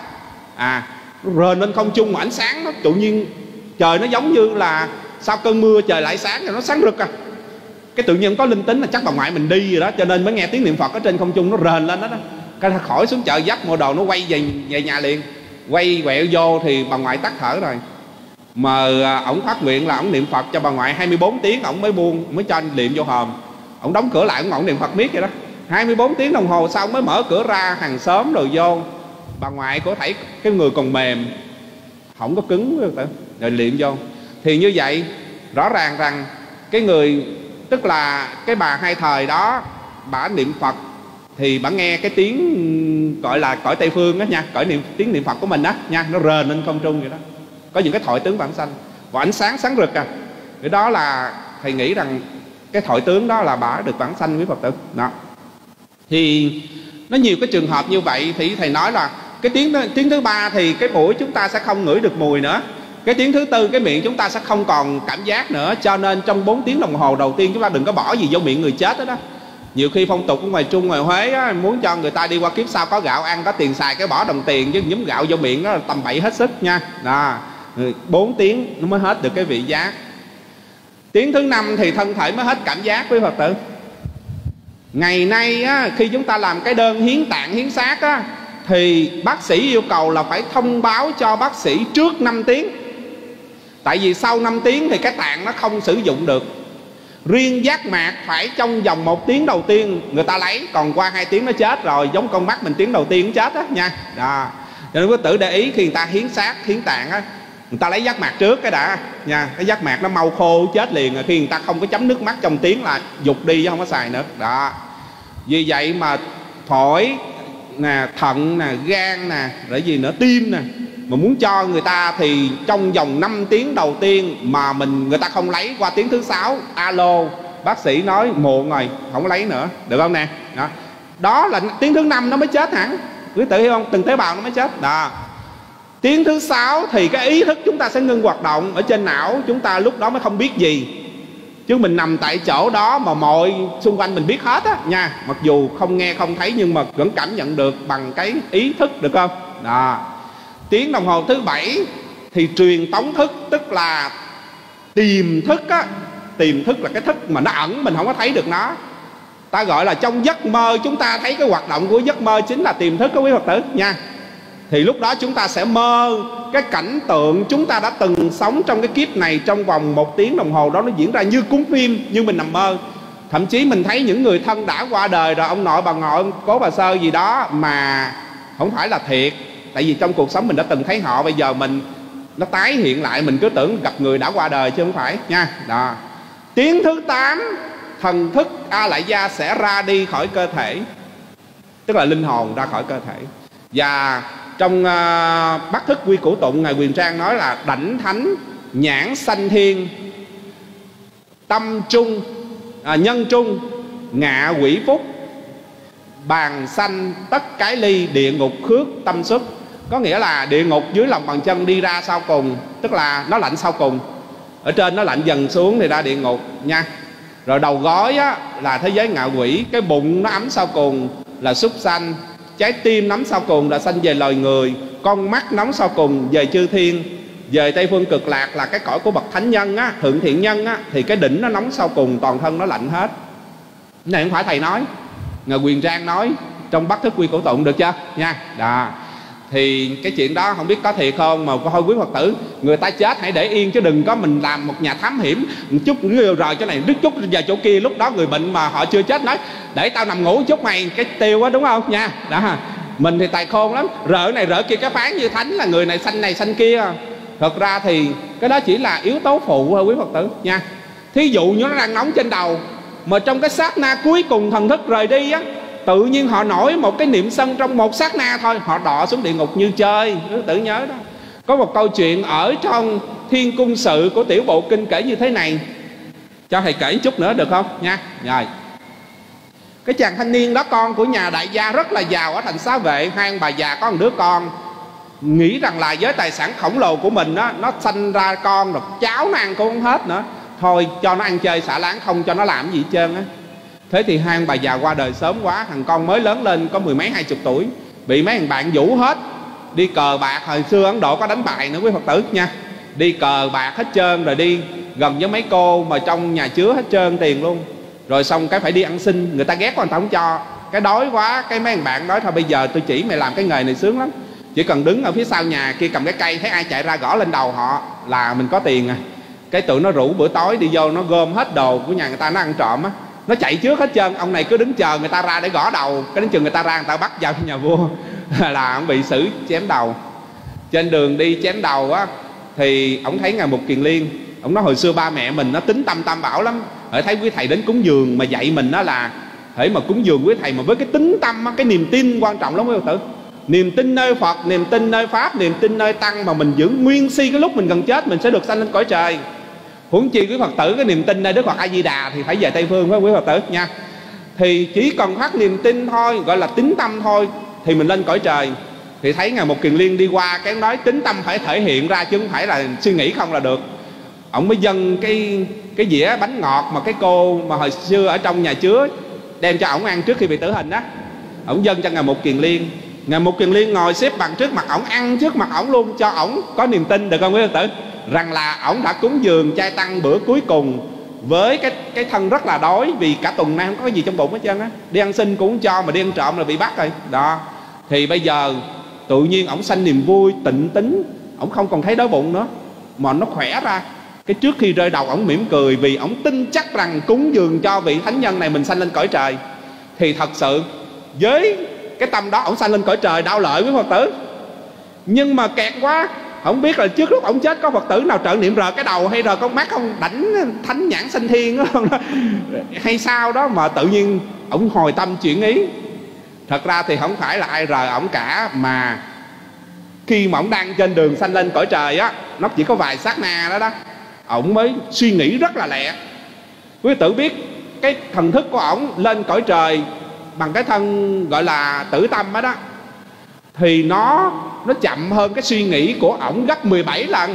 nó rền lên không trung, mà ánh sáng nó tự nhiên trời nó giống như là sau cơn mưa trời lại sáng, rồi nó sáng rực cái tự nhiên có linh tính là chắc bà ngoại mình đi rồi đó, cho nên mới nghe tiếng niệm Phật ở trên không trung nó rền lên đó. Cái khỏi xuống chợ dắt mua đồ, nó quay về nhà liền, quay quẹo vô thì bà ngoại tắt thở rồi. Mà ổng phát nguyện là ổng niệm Phật cho bà ngoại 24 tiếng ổng mới buông, mới cho liệm vô hòm. Ổng đóng cửa lại, ổng niệm Phật miết vậy đó, 24 tiếng đồng hồ sau mới mở cửa ra, hàng xóm rồi vô. Bà ngoại có thấy cái người còn mềm, không có cứng, rồi liệm vô. Thì như vậy rõ ràng rằng cái người, tức là cái bà Hai Thời đó, bà niệm Phật thì bà nghe cái tiếng gọi là cõi Tây Phương đó nha, tiếng niệm Phật của mình đó nha, nó rền lên không trung vậy đó. Có những cái thoại tướng vãng sanh và ánh sáng sáng rực cái đó là thầy nghĩ rằng cái thoại tướng đó là bà được vãng sanh, quý Phật tử đó. Thì nó nhiều cái trường hợp như vậy. Thì thầy nói là cái tiếng thứ ba thì cái mũi chúng ta sẽ không ngửi được mùi nữa. Cái tiếng thứ tư, cái miệng chúng ta sẽ không còn cảm giác nữa. Cho nên trong 4 tiếng đồng hồ đầu tiên chúng ta đừng có bỏ gì vô miệng người chết đó. Nhiều khi phong tục ở ngoài Trung, ngoài Huế á, muốn cho người ta đi qua kiếp sau có gạo ăn, có tiền xài, cái bỏ đồng tiền chứ nhúm gạo vô miệng đó là tầm bậy hết sức nha. Đó, 4 tiếng nó mới hết được cái vị giác. Tiếng thứ 5 thì thân thể mới hết cảm giác, quý Phật tử. Ngày nay á, khi chúng ta làm cái đơn hiến tạng hiến xác á, thì bác sĩ yêu cầu là phải thông báo cho bác sĩ trước 5 tiếng. Tại vì sau 5 tiếng thì cái tạng nó không sử dụng được. Riêng giác mạc phải trong vòng 1 tiếng đầu tiên người ta lấy, còn qua 2 tiếng nó chết rồi, giống con mắt mình tiếng đầu tiên nó chết á nha. Đó. Cho nên quý tử để ý khi người ta hiến xác, hiến tạng á, người ta lấy giác mạc trước cái đã nha. Cái giác mạc nó mau khô chết liền. Khi người ta không có chấm nước mắt trong tiếng là dục đi chứ không có xài nữa. Đó. Vì vậy mà phổi nè, thận nè, gan nè, rồi gì nữa, tim nè, mà muốn cho người ta thì trong vòng 5 tiếng đầu tiên mà người ta không lấy, qua tiếng thứ 6 alo bác sĩ nói muộn rồi, không lấy nữa, được không nè? Đó là tiếng thứ 5 nó mới chết hẳn, quý tử hiểu không? Từng tế bào nó mới chết. Đó. Tiếng thứ 6 thì cái ý thức chúng ta sẽ ngưng hoạt động ở trên não, chúng ta lúc đó mới không biết gì. Chứ mình nằm tại chỗ đó mà mọi xung quanh mình biết hết á nha. Mặc dù không nghe không thấy nhưng mà vẫn cảm nhận được bằng cái ý thức, được không? Đó. Tiếng đồng hồ thứ 7 thì truyền tống thức, tức là tiềm thức á. Tiềm thức là cái thức mà nó ẩn, mình không có thấy được nó. Ta gọi là trong giấc mơ chúng ta thấy cái hoạt động của giấc mơ chính là tiềm thức đó, quý Phật tử nha. Thì lúc đó chúng ta sẽ mơ cái cảnh tượng chúng ta đã từng sống trong cái kiếp này, trong vòng 1 tiếng đồng hồ đó nó diễn ra như cuốn phim, như mình nằm mơ. Thậm chí mình thấy những người thân đã qua đời rồi, ông nội bà ngoại, ông cố bà sơ gì đó mà không phải là thiệt. Tại vì trong cuộc sống mình đã từng thấy họ, bây giờ nó tái hiện lại, mình cứ tưởng gặp người đã qua đời chứ không phải nha. Đó. Tiếng thứ 8 thần thức A Lại Gia sẽ ra đi khỏi cơ thể, tức là linh hồn ra khỏi cơ thể. Và trong Bát Thức Quy Củ Tụng, Ngài Quyền Trang nói là đảnh thánh, nhãn sanh thiên, tâm trung, nhân trung, ngạ quỷ phúc, bàn sanh tất cái ly, địa ngục khước tâm xuất. Có nghĩa là địa ngục dưới lòng bàn chân đi ra sau cùng, tức là nó lạnh sau cùng. Ở trên nó lạnh dần xuống thì ra địa ngục nha. Rồi đầu gối á, là thế giới ngạ quỷ. Cái bụng nó ấm sau cùng là súc sanh. Trái tim nóng sau cùng là sanh về loài người. Con mắt nóng sau cùng về chư thiên. Về Tây Phương Cực Lạc là cái cõi của bậc thánh nhân á, thượng thiện nhân á, thì cái đỉnh nó nóng sau cùng, toàn thân nó lạnh hết. Cái này không phải thầy nói, Ngài Quyền Trang nói trong Bát Thức Quy Củ Tụng, được chưa nha. Đó. Thì cái chuyện đó không biết có thiệt không, mà thôi quý Phật tử, người ta chết hãy để yên chứ đừng có mình làm một nhà thám hiểm một chút rồi chỗ này chút giờ chỗ kia. Lúc đó người bệnh mà họ chưa chết nói để tao nằm ngủ chút mày cái tiêu á, đúng không nha. Đó. Mình thì tài khôn lắm, rỡ này rỡ kia, cái phán như thánh là người này sanh kia. Thật ra thì cái đó chỉ là yếu tố phụ thôi quý Phật tử nha. Thí dụ như nó đang nóng trên đầu, mà trong cái sát na cuối cùng thần thức rời đi á, tự nhiên họ nổi một cái niệm sân trong một sát na thôi, họ đọa xuống địa ngục như chơi. Tự nhớ đó. Có một câu chuyện ở trong Thiên Cung Sự của Tiểu Bộ Kinh kể như thế này. Cho thầy kể chút nữa được không nha. Rồi. Cái chàng thanh niên đó con của nhà đại gia rất là giàu ở thành Xá Vệ. Hai ông bà già có một đứa con, nghĩ rằng là với tài sản khổng lồ của mình đó, nó sanh ra con rồi cháu nó ăn cũng không hết nữa, thôi cho nó ăn chơi xả láng, không cho nó làm gì hết trơn á. Thế thì hai ông bà già qua đời sớm quá, thằng con mới lớn lên có 10 mấy 20 tuổi, bị mấy thằng bạn vũ hết, đi cờ bạc. Hồi xưa Ấn Độ có đánh bài nữa quý Phật tử nha, đi cờ bạc hết trơn, rồi đi gần với mấy cô mà trong nhà chứa hết trơn tiền luôn. Rồi xong cái phải đi ăn xin, người ta ghét quá người ta không cho, cái đói quá cái mấy thằng bạn nói thôi bây giờ tôi chỉ mày làm cái nghề này sướng lắm, chỉ cần đứng ở phía sau nhà kia cầm cái cây, thấy ai chạy ra gõ lên đầu họ là mình có tiền à. Cái tụi nó rủ bữa tối đi vô, nó gom hết đồ của nhà người ta, nó ăn trộm á, nó chạy trước hết trơn. Ông này cứ đứng chờ người ta ra để gõ đầu, cái đến chừng người ta ra người ta bắt vào nhà vua là ông bị xử chém đầu. Trên đường đi chém đầu á thì ông thấy Ngài Mục Kiền Liên, ông nói hồi xưa ba mẹ mình nó tính tâm tam bảo lắm, hễ thấy quý thầy đến cúng dường mà dạy mình đó là hễ mà cúng dường quý thầy mà với cái tính tâm á, cái niềm tin quan trọng lắm quý Phật tử. Niềm tin nơi Phật, niềm tin nơi Pháp, niềm tin nơi Tăng mà mình giữ nguyên si cái lúc mình gần chết mình sẽ được sanh lên cõi trời. Huống chi quý Phật tử cái niềm tin nơi Đức Phật A Di Đà thì phải về Tây Phương với quý Phật tử nha. Thì chỉ cần phát niềm tin thôi, gọi là tín tâm thôi thì mình lên cõi trời. Thì thấy Ngài Mục Kiền Liên đi qua cái nói tín tâm phải thể hiện ra chứ không phải là suy nghĩ không là được. Ông mới dâng cái dĩa bánh ngọt mà cái cô mà hồi xưa ở trong nhà chứa đem cho ổng ăn trước khi bị tử hình á, ổng dâng cho Ngài Mục Kiền Liên. Ngài Mục Kiền Liên ngồi xếp bằng trước mặt ổng, ăn trước mặt ổng luôn, cho ổng có niềm tin, được không quý Phật tử, rằng là ổng đã cúng dường chay tăng bữa cuối cùng với cái thân rất là đói, vì cả tuần nay không có gì trong bụng hết trơn á, đi ăn xin cũng không cho, mà đi ăn trộm là bị bắt rồi đó. Thì bây giờ tự nhiên ổng sanh niềm vui tịnh tính, ổng không còn thấy đói bụng nữa mà nó khỏe ra. Cái trước khi rơi đầu ổng mỉm cười vì ổng tin chắc rằng cúng dường cho vị thánh nhân này mình sanh lên cõi trời. Thì thật sự với cái tâm đó ổng sanh lên cõi trời đau lợi với Phật tử. Nhưng mà kẹt quá, không biết là trước lúc ổng chết có Phật tử nào trợ niệm rờ cái đầu hay rờ con mắt không, đảnh thánh nhãn sanh thiên đó không? Hay sao đó mà tự nhiên ổng hồi tâm chuyển ý. Thật ra thì không phải là ai rờ ổng cả, mà khi mà ổng đang trên đường sanh lên cõi trời á, nó chỉ có vài sát na đó đó, ổng mới suy nghĩ rất là lẹ. Quý tử biết cái thần thức của ổng lên cõi trời bằng cái thân gọi là tử tâm đó, đó thì nó chậm hơn cái suy nghĩ của ổng gấp 17 lần.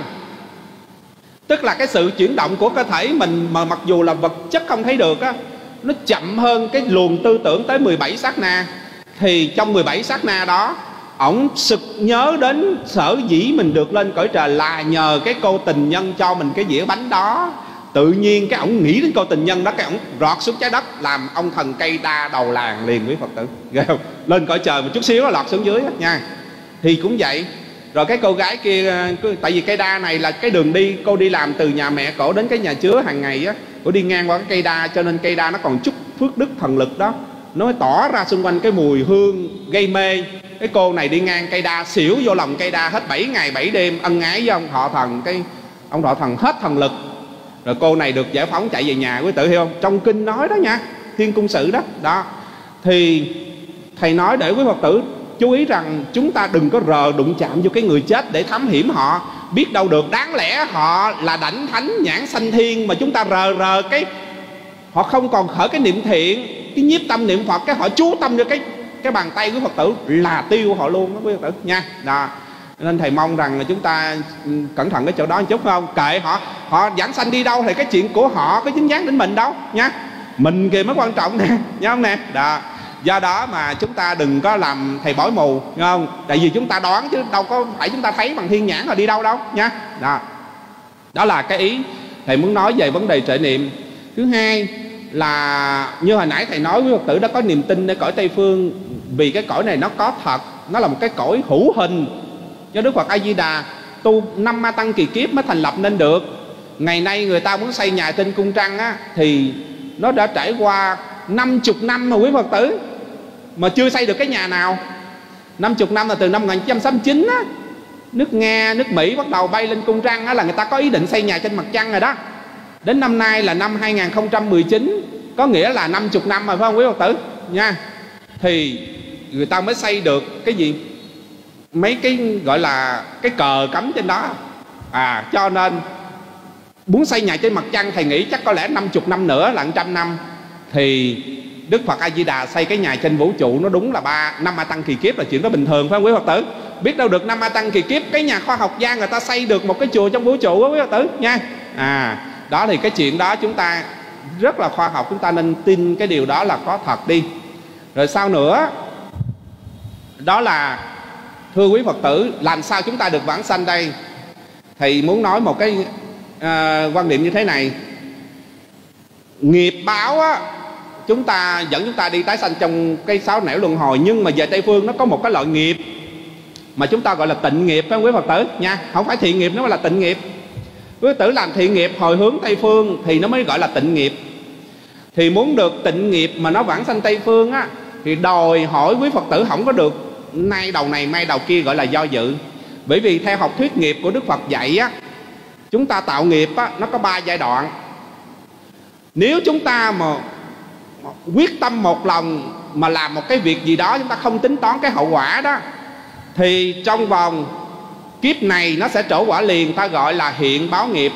Tức là cái sự chuyển động của cơ thể mình mà mặc dù là vật chất không thấy được á, nó chậm hơn cái luồng tư tưởng tới 17 sát na. Thì trong 17 sát na đó, ổng sực nhớ đến sở dĩ mình được lên cõi trời là nhờ cái cô tình nhân cho mình cái dĩa bánh đó. Tự nhiên cái ổng nghĩ đến cô tình nhân đó, cái ổng rọt xuống trái đất làm ông thần cây đa đầu làng liền quý Phật tử, ghê không? Lên cõi trời một chút xíu nó lọt xuống dưới đó, nha. Thì cũng vậy. Rồi cái cô gái kia, tại vì cây đa này là cái đường đi, cô đi làm từ nhà mẹ cổ đến cái nhà chứa hàng ngày á, cô đi ngang qua cái cây đa, cho nên cây đa nó còn chút phước đức thần lực đó, nó mới tỏ ra xung quanh cái mùi hương gây mê. Cái cô này đi ngang cây đa xỉu vô lòng cây đa hết 7 ngày 7 đêm, ân ái với ông thọ thần. Cái ông thọ thần hết thần lực, rồi cô này được giải phóng chạy về nhà. Quý tử hiểu không? Trong kinh nói đó nha, Thiên Cung Sự đó. Đó thì thầy nói để quý Phật tử chú ý rằng chúng ta đừng có đụng chạm vô cái người chết để thám hiểm họ. Biết đâu được đáng lẽ họ là đảnh thánh nhãn sanh thiên, mà chúng ta cái họ không còn khởi cái niệm thiện, cái nhiếp tâm niệm Phật, cái họ chú tâm vô cái bàn tay của Phật tử là tiêu họ luôn đó quý Phật tử nha. Đó. Nên thầy mong rằng là chúng ta cẩn thận cái chỗ đó một chút, không kệ họ giảng sanh đi đâu thì cái chuyện của họ có dính dáng đến mình đâu nha. Mình kìa mới quan trọng nè, nhớ không nè. Đó. Do đó mà chúng ta đừng có làm thầy bói mù, nghe không? Tại vì chúng ta đoán chứ đâu có phải chúng ta thấy bằng thiên nhãn là đi đâu đâu nha. Đó. Đó là cái ý thầy muốn nói về vấn đề trợ niệm. Thứ hai là như hồi nãy thầy nói với Phật tử đã có niềm tin nơi cõi Tây Phương, vì cái cõi này nó có thật, nó là một cái cõi hữu hình do Đức Phật A Di Đà tu 5 ma tăng kỳ kiếp mới thành lập nên được. Ngày nay người ta muốn xây nhà trên cung trăng á, thì nó đã trải qua 50 năm mà quý Phật tử, mà chưa xây được cái nhà nào. 50 năm là từ năm 1969 á, nước Nga, nước Mỹ bắt đầu bay lên cung trăng á, là người ta có ý định xây nhà trên mặt trăng rồi đó. Đến năm nay là năm 2019, có nghĩa là 50 năm rồi phải không quý Phật tử nha. Thì người ta mới xây được cái gì, mấy cái gọi là cái cờ cắm trên đó. Cho nên muốn xây nhà trên mặt trăng thầy nghĩ chắc có lẽ 50 năm nữa là 100 năm thì Đức Phật A Di Đà xây cái nhà trên vũ trụ nó đúng là 5 A Tăng kỳ kiếp là chuyện đó bình thường, phải không quý Phật tử? Biết đâu được 5 A Tăng kỳ kiếp cái nhà khoa học gia người ta xây được một cái chùa trong vũ trụ đó quý Phật tử nha. Đó thì cái chuyện đó chúng ta rất là khoa học, chúng ta nên tin cái điều đó là có thật đi. Rồi sau nữa đó là, thưa quý Phật tử, làm sao chúng ta được vãng sanh đây? Thầy muốn nói một cái quan điểm như thế này. Nghiệp báo á, chúng ta dẫn chúng ta đi tái sanh trong cái 6 nẻo luân hồi. Nhưng mà về Tây Phương nó có một cái loại nghiệp mà chúng ta gọi là tịnh nghiệp, phải không quý Phật tử nha? Không phải thiện nghiệp, nó mới là tịnh nghiệp. Quý Phật tử làm thiện nghiệp hồi hướng Tây Phương thì nó mới gọi là tịnh nghiệp. Thì muốn được tịnh nghiệp mà nó vãng sanh Tây Phương á, thì đòi hỏi quý Phật tử không có được nay đầu này mai đầu kia, gọi là do dự. Bởi vì theo học thuyết nghiệp của Đức Phật dạy á, chúng ta tạo nghiệp á, nó có 3 giai đoạn. Nếu chúng ta mà quyết tâm một lòng mà làm một cái việc gì đó, chúng ta không tính toán cái hậu quả đó, thì trong vòng kiếp này nó sẽ trổ quả liền, ta gọi là hiện báo nghiệp.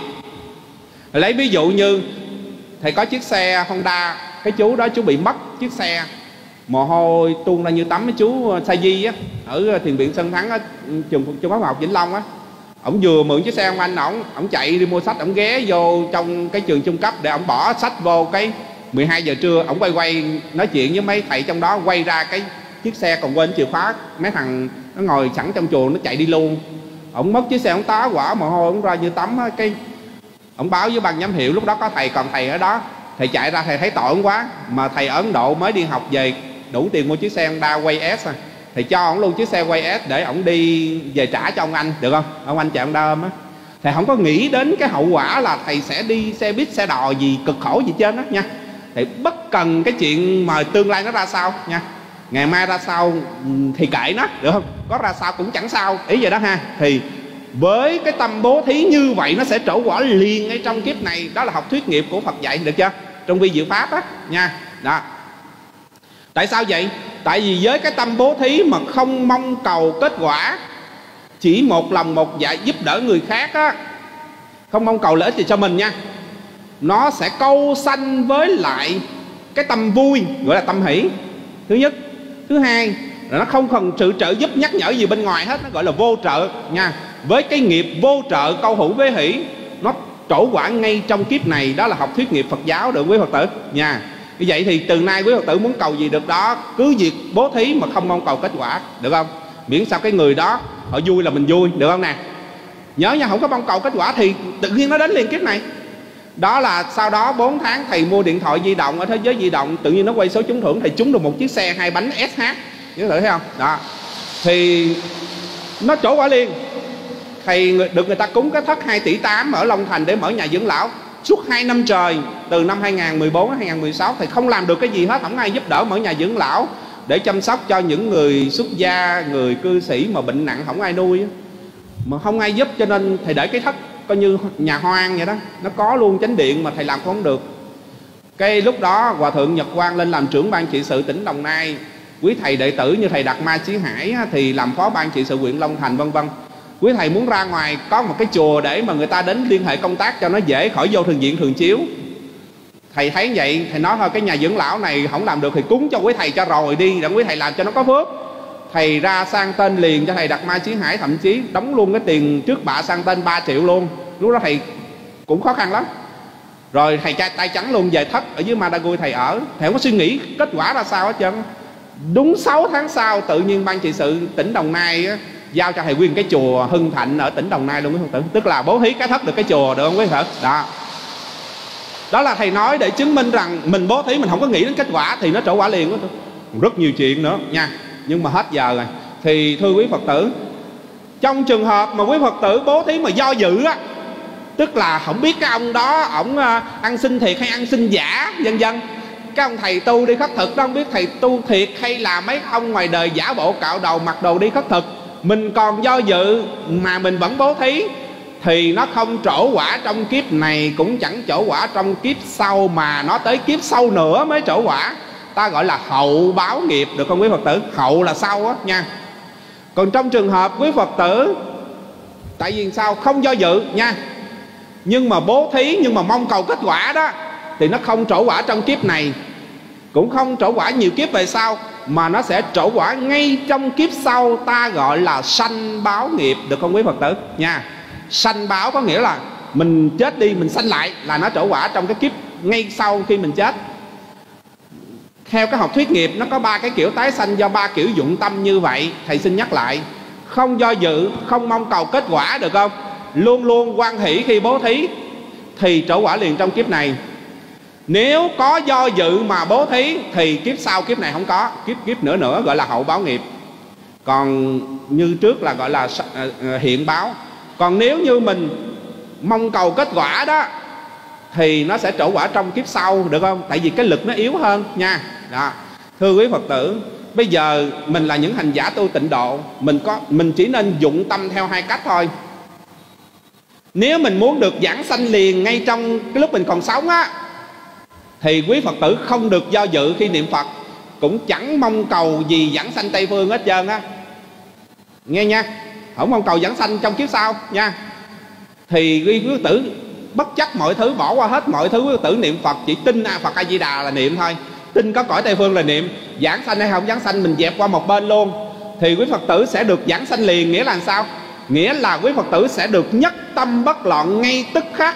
Lấy ví dụ như thầy có chiếc xe Honda, cái chú đó chú bị mất chiếc xe, mồ hôi tuôn ra như tắm. Mấy chú Sa Di á, ở Thiền viện Sơn Thắng á, trường Trung học Vĩnh Long á, ổng vừa mượn chiếc xe ông anh ổng chạy đi mua sách, ổng ghé vô trong cái trường trung cấp để ổng bỏ sách vô, cái 12 giờ trưa ổng quay nói chuyện với mấy thầy trong đó, quay ra cái chiếc xe còn quên chìa khóa, mấy thằng nó ngồi sẵn trong chùa nó chạy đi luôn. Ổng mất chiếc xe, ổng tá quả mồ hôi ổng ra như tắm á, cái ổng báo với ban giám hiệu, lúc đó có thầy, còn thầy ở đó, thầy chạy ra thầy thấy tội ổng quá, mà thầy ở Ấn Độ mới đi học về đủ tiền mua chiếc xe Honda Way S à. Thầy cho ổng luôn chiếc xe Way S để ổng đi về trả cho ông anh, được không? Ông anh chạy Honda ôm á. Thầy không có nghĩ đến cái hậu quả là thầy sẽ đi xe buýt xe đò gì cực khổ gì trên đó nha. Thầy bất cần cái chuyện mà tương lai nó ra sao nha, ngày mai ra sao thì kệ nó, được không? Có ra sao cũng chẳng sao, ý vậy đó ha. Thì với cái tâm bố thí như vậy nó sẽ trổ quả liền ngay trong kiếp này. Đó là học thuyết nghiệp của Phật dạy, được chưa? Trong vi diệu pháp á nha. Đó. Tại sao vậy? Tại vì với cái tâm bố thí mà không mong cầu kết quả, chỉ một lòng một dạ giúp đỡ người khác á, không mong cầu lợi ích gì cho mình nha, nó sẽ câu sanh với lại cái tâm vui, gọi là tâm hỷ. Thứ nhất. Thứ hai là nó không cần sự trợ giúp nhắc nhở gì bên ngoài hết, nó gọi là vô trợ nha. Với cái nghiệp vô trợ câu hữu với hỷ, nó trổ quả ngay trong kiếp này. Đó là học thuyết nghiệp Phật giáo, được quý Phật tử nha. Như vậy thì từ nay quý Phật tử muốn cầu gì được đó, cứ việc bố thí mà không mong cầu kết quả, được không? Miễn sao cái người đó họ vui là mình vui, được không nè? Nhớ nha, không có mong cầu kết quả thì tự nhiên nó đến liền kiếp này. Đó là sau đó 4 tháng thầy mua điện thoại di động ở thế giới di động, tự nhiên nó quay số trúng thưởng, thầy trúng được một chiếc xe 2 bánh SH, nhớ thử thấy không? Đó thì nó trổ quả liền. Thầy được người ta cúng cái thất 2,8 tỷ ở Long Thành để mở nhà dưỡng lão suốt 2 năm trời, từ năm 2014 đến 2016. Thầy không làm được cái gì hết, không ai giúp đỡ mở nhà dưỡng lão để chăm sóc cho những người xuất gia, người cư sĩ mà bệnh nặng không ai nuôi, mà không ai giúp, cho nên thầy để cái thất coi như nhà hoang vậy đó, nó có luôn chánh điện mà thầy làm không được. Cái lúc đó Hòa Thượng Nhật Quang lên làm trưởng ban trị sự tỉnh Đồng Nai, quý thầy đệ tử như thầy Đạt Ma Chí Hải thì làm phó ban trị sự huyện Long Thành, vân vân. Quý thầy muốn ra ngoài có một cái chùa để mà người ta đến liên hệ công tác cho nó dễ, khỏi vô thường viện thường chiếu. Thầy thấy vậy, thầy nói thôi cái nhà dưỡng lão này không làm được thì cúng cho quý thầy cho rồi đi, để quý thầy làm cho nó có phước. Thầy ra sang tên liền cho thầy Đạt Ma Chí Hải, thậm chí đóng luôn cái tiền trước bạ sang tên 3 triệu luôn. Lúc đó thầy cũng khó khăn lắm. Rồi thầy tay trắng luôn về thất ở dưới Madagui thầy ở. Thầy không có suy nghĩ kết quả ra sao hết trơn. Đúng 6 tháng sau tự nhiên ban trị sự tỉnh Đồng Nai giao cho thầy nguyên cái chùa Hưng Thạnh ở tỉnh Đồng Nai luôn, quý Phật tử. Tức là bố thí cái thất được cái chùa, được không quý Phật? Đó. Đó là thầy nói để chứng minh rằng mình bố thí mình không có nghĩ đến kết quả thì nó trổ quả liền. Rất nhiều chuyện nữa nha. Nhưng mà hết giờ rồi. Thì thưa quý Phật tử, trong trường hợp mà quý Phật tử bố thí mà do dự á, tức là không biết cái ông đó ổng ăn xin thiệt hay ăn xin giả vân vân. Cái ông thầy tu đi khất thực đó không biết thầy tu thiệt hay là mấy ông ngoài đời giả bộ cạo đầu mặc đồ đi khất thực, mình còn do dự mà mình vẫn bố thí thì nó không trổ quả trong kiếp này, cũng chẳng trổ quả trong kiếp sau, mà nó tới kiếp sau nữa mới trổ quả. Ta gọi là hậu báo nghiệp, được không quý Phật tử? Hậu là sau á nha. Còn trong trường hợp quý Phật tử, tại vì sao không do dự nha, nhưng mà bố thí nhưng mà mong cầu kết quả đó, thì nó không trổ quả trong kiếp này. cũng không trổ quả nhiều kiếp về sau, mà nó sẽ trổ quả ngay trong kiếp sau, ta gọi là sanh báo nghiệp, được không quý Phật tử nha? Sanh báo có nghĩa là mình chết đi mình sanh lại, là nó trổ quả trong cái kiếp ngay sau khi mình chết. Theo cái học thuyết nghiệp nó có 3 cái kiểu tái sanh do 3 kiểu dụng tâm như vậy. Thầy xin nhắc lại: không do dự, không mong cầu kết quả, được không? Luôn luôn hoan hỷ khi bố thí thì trổ quả liền trong kiếp này. Nếu có do dự mà bố thí thì kiếp sau, kiếp này không có, kiếp nữa gọi là hậu báo nghiệp. Còn như trước là gọi là hiện báo. Còn nếu như mình mong cầu kết quả đó thì nó sẽ trổ quả trong kiếp sau, được không? Tại vì cái lực nó yếu hơn nha. Đó. Thưa quý Phật tử, bây giờ mình là những hành giả tu tịnh độ, mình chỉ nên dụng tâm theo 2 cách thôi. Nếu mình muốn được giảng sanh liền ngay trong cái lúc mình còn sống á, thì quý Phật tử không được do dự khi niệm Phật, cũng chẳng mong cầu gì giảng sanh Tây Phương hết trơn á, nghe nha. Không mong cầu giảng sanh trong kiếp sau nha. Thì quý Phật tử bất chấp mọi thứ, bỏ qua hết mọi thứ, quý Phật tử niệm Phật chỉ tin Phật A Di Đà là niệm thôi, tin có cõi Tây Phương là niệm. Giảng sanh hay không giảng sanh mình dẹp qua một bên luôn, thì quý Phật tử sẽ được giảng sanh liền. Nghĩa là sao? Nghĩa là quý Phật tử sẽ được nhất tâm bất loạn ngay tức khắc.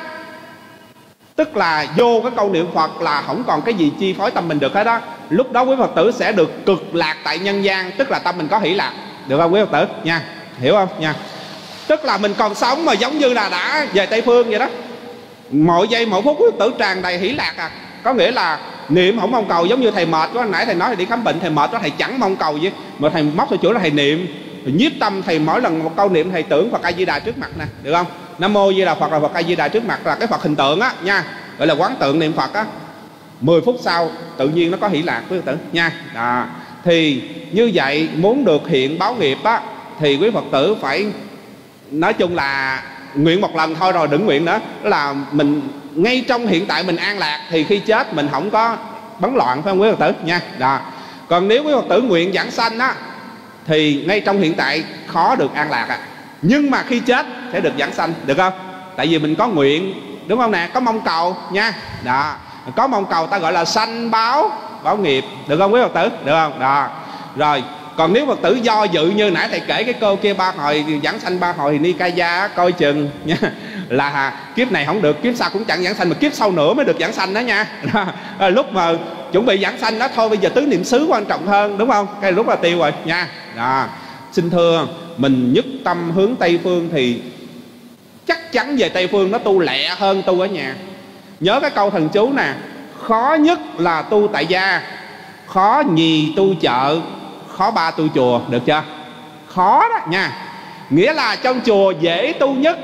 Tức là vô cái câu niệm Phật là không còn cái gì chi phối tâm mình được hết đó. Lúc đó quý Phật tử sẽ được cực lạc tại nhân gian, tức là tâm mình có hỷ lạc, được không quý Phật tử nha? Hiểu không nha? Tức là mình còn sống mà giống như là đã về Tây Phương vậy đó. Mỗi giây mỗi phút quý Phật tử tràn đầy hỷ lạc à. Có nghĩa là niệm không mong cầu, giống như thầy mệt quá, nãy thầy nói thầy đi khám bệnh, thầy mệt quá thầy chẳng mong cầu gì, mà thầy móc theo chỗ là thầy niệm, nhiếp tâm thầy mỗi lần một câu niệm thầy tưởng Phật A Di Đà trước mặt nè, được không? Nam Mô Di Đà Phật là Phật A Di Đà trước mặt, là cái Phật hình tượng á nha, gọi là quán tượng niệm Phật á. 10 phút sau tự nhiên nó có hỷ lạc quý Phật tử nha. Đó. Thì như vậy muốn được hiện báo nghiệp á thì quý Phật tử phải, nói chung là nguyện một lần thôi rồi đừng nguyện nữa. Đó là mình ngay trong hiện tại mình an lạc, thì khi chết mình không có bấn loạn, phải không quý Phật tử nha. Đó. Còn nếu quý Phật tử nguyện giảng sanh á thì ngay trong hiện tại khó được an lạc nhưng mà khi chết sẽ được giảng sanh, được không? Tại vì mình có nguyện, đúng không nè? Có mong cầu nha. Đó. Có mong cầu ta gọi là sanh báo nghiệp, được không quý Phật tử? Được không? Đó. Rồi còn nếu Phật tử do dự như nãy thầy kể cái cô kia 3 hồi giảng sanh 3 hồi thì Nikaya coi chừng nha, là kiếp này không được, kiếp sau cũng chẳng giảng sanh, mà kiếp sau nữa mới được giảng sanh đó nha. Đó. Lúc mà chuẩn bị giảng sanh đó thôi, bây giờ tứ niệm xứ quan trọng hơn, đúng không? Cái lúc là tiêu rồi nha. Đó. Xin thưa, mình nhất tâm hướng Tây Phương thì chắc chắn về Tây Phương nó tu lẹ hơn tu ở nhà. Nhớ cái câu thần chú nè: khó nhất là tu tại gia, khó nhì tu chợ, khó ba tu chùa, được chưa? Khó đó nha. Nghĩa là trong chùa dễ tu nhất,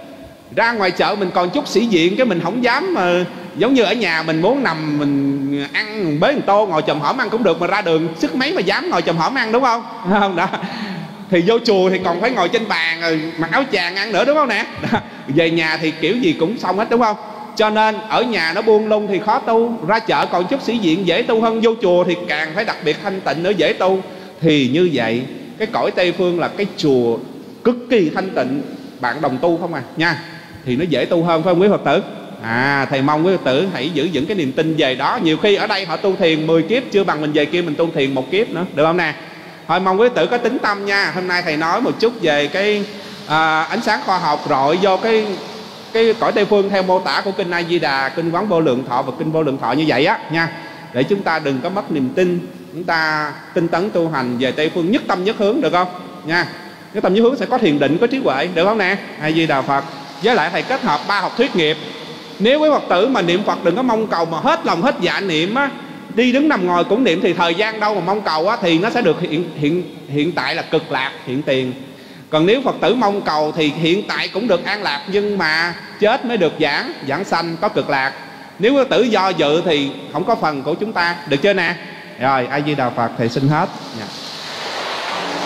ra ngoài chợ mình còn chút sĩ diện, cái mình không dám mà, giống như ở nhà mình muốn nằm mình ăn mình bế một tô ngồi chồm hổm ăn cũng được, mà ra đường sức mấy mà dám ngồi chồm hổm ăn, đúng không? Không đó. Thì vô chùa thì còn phải ngồi trên bàn rồi mặc áo chàng ăn nữa, đúng không nè? Đó. Về nhà thì kiểu gì cũng xong hết, đúng không? Cho nên ở nhà nó buông lung thì khó tu, ra chợ còn chút sĩ diện dễ tu hơn, vô chùa thì càng phải đặc biệt thanh tịnh nữa dễ tu. Thì như vậy cái cõi Tây Phương là cái chùa cực kỳ thanh tịnh, bạn đồng tu không à nha, thì nó dễ tu hơn, phải không quý Phật tử? Thầy mong quý Phật tử hãy giữ vững cái niềm tin về đó. Nhiều khi ở đây họ tu thiền 10 kiếp chưa bằng mình về kia mình tu thiền 1 kiếp nữa, được không nè? Thôi mong quý Phật tử có tính tâm nha. Hôm nay thầy nói một chút về cái ánh sáng khoa học rọi vô cái cõi Tây Phương theo mô tả của kinh A Di Đà, kinh Quán Vô Lượng Thọ và kinh Vô Lượng Thọ như vậy á nha, để chúng ta đừng có mất niềm tin, chúng ta tinh tấn tu hành về Tây Phương, nhất tâm nhất hướng, được không nha? Nhất tâm nhất hướng sẽ có thiền định, có trí huệ, được không nè? A Di Đà Phật. Với lại thầy kết hợp 3 học thuyết nghiệp. Nếu quý Phật tử mà niệm Phật đừng có mong cầu mà hết lòng hết dạ niệm á, đi đứng nằm ngồi cũng niệm, thì thời gian đâu mà mong cầu á, thì nó sẽ được hiện tại là cực lạc, hiện tiền. Còn nếu Phật tử mong cầu thì hiện tại cũng được an lạc, nhưng mà chết mới được giảng sanh, có cực lạc. Nếu Phật tử do dự thì không có phần của chúng ta, được chưa nè? Rồi A Di Đà Phật, thầy xin hết.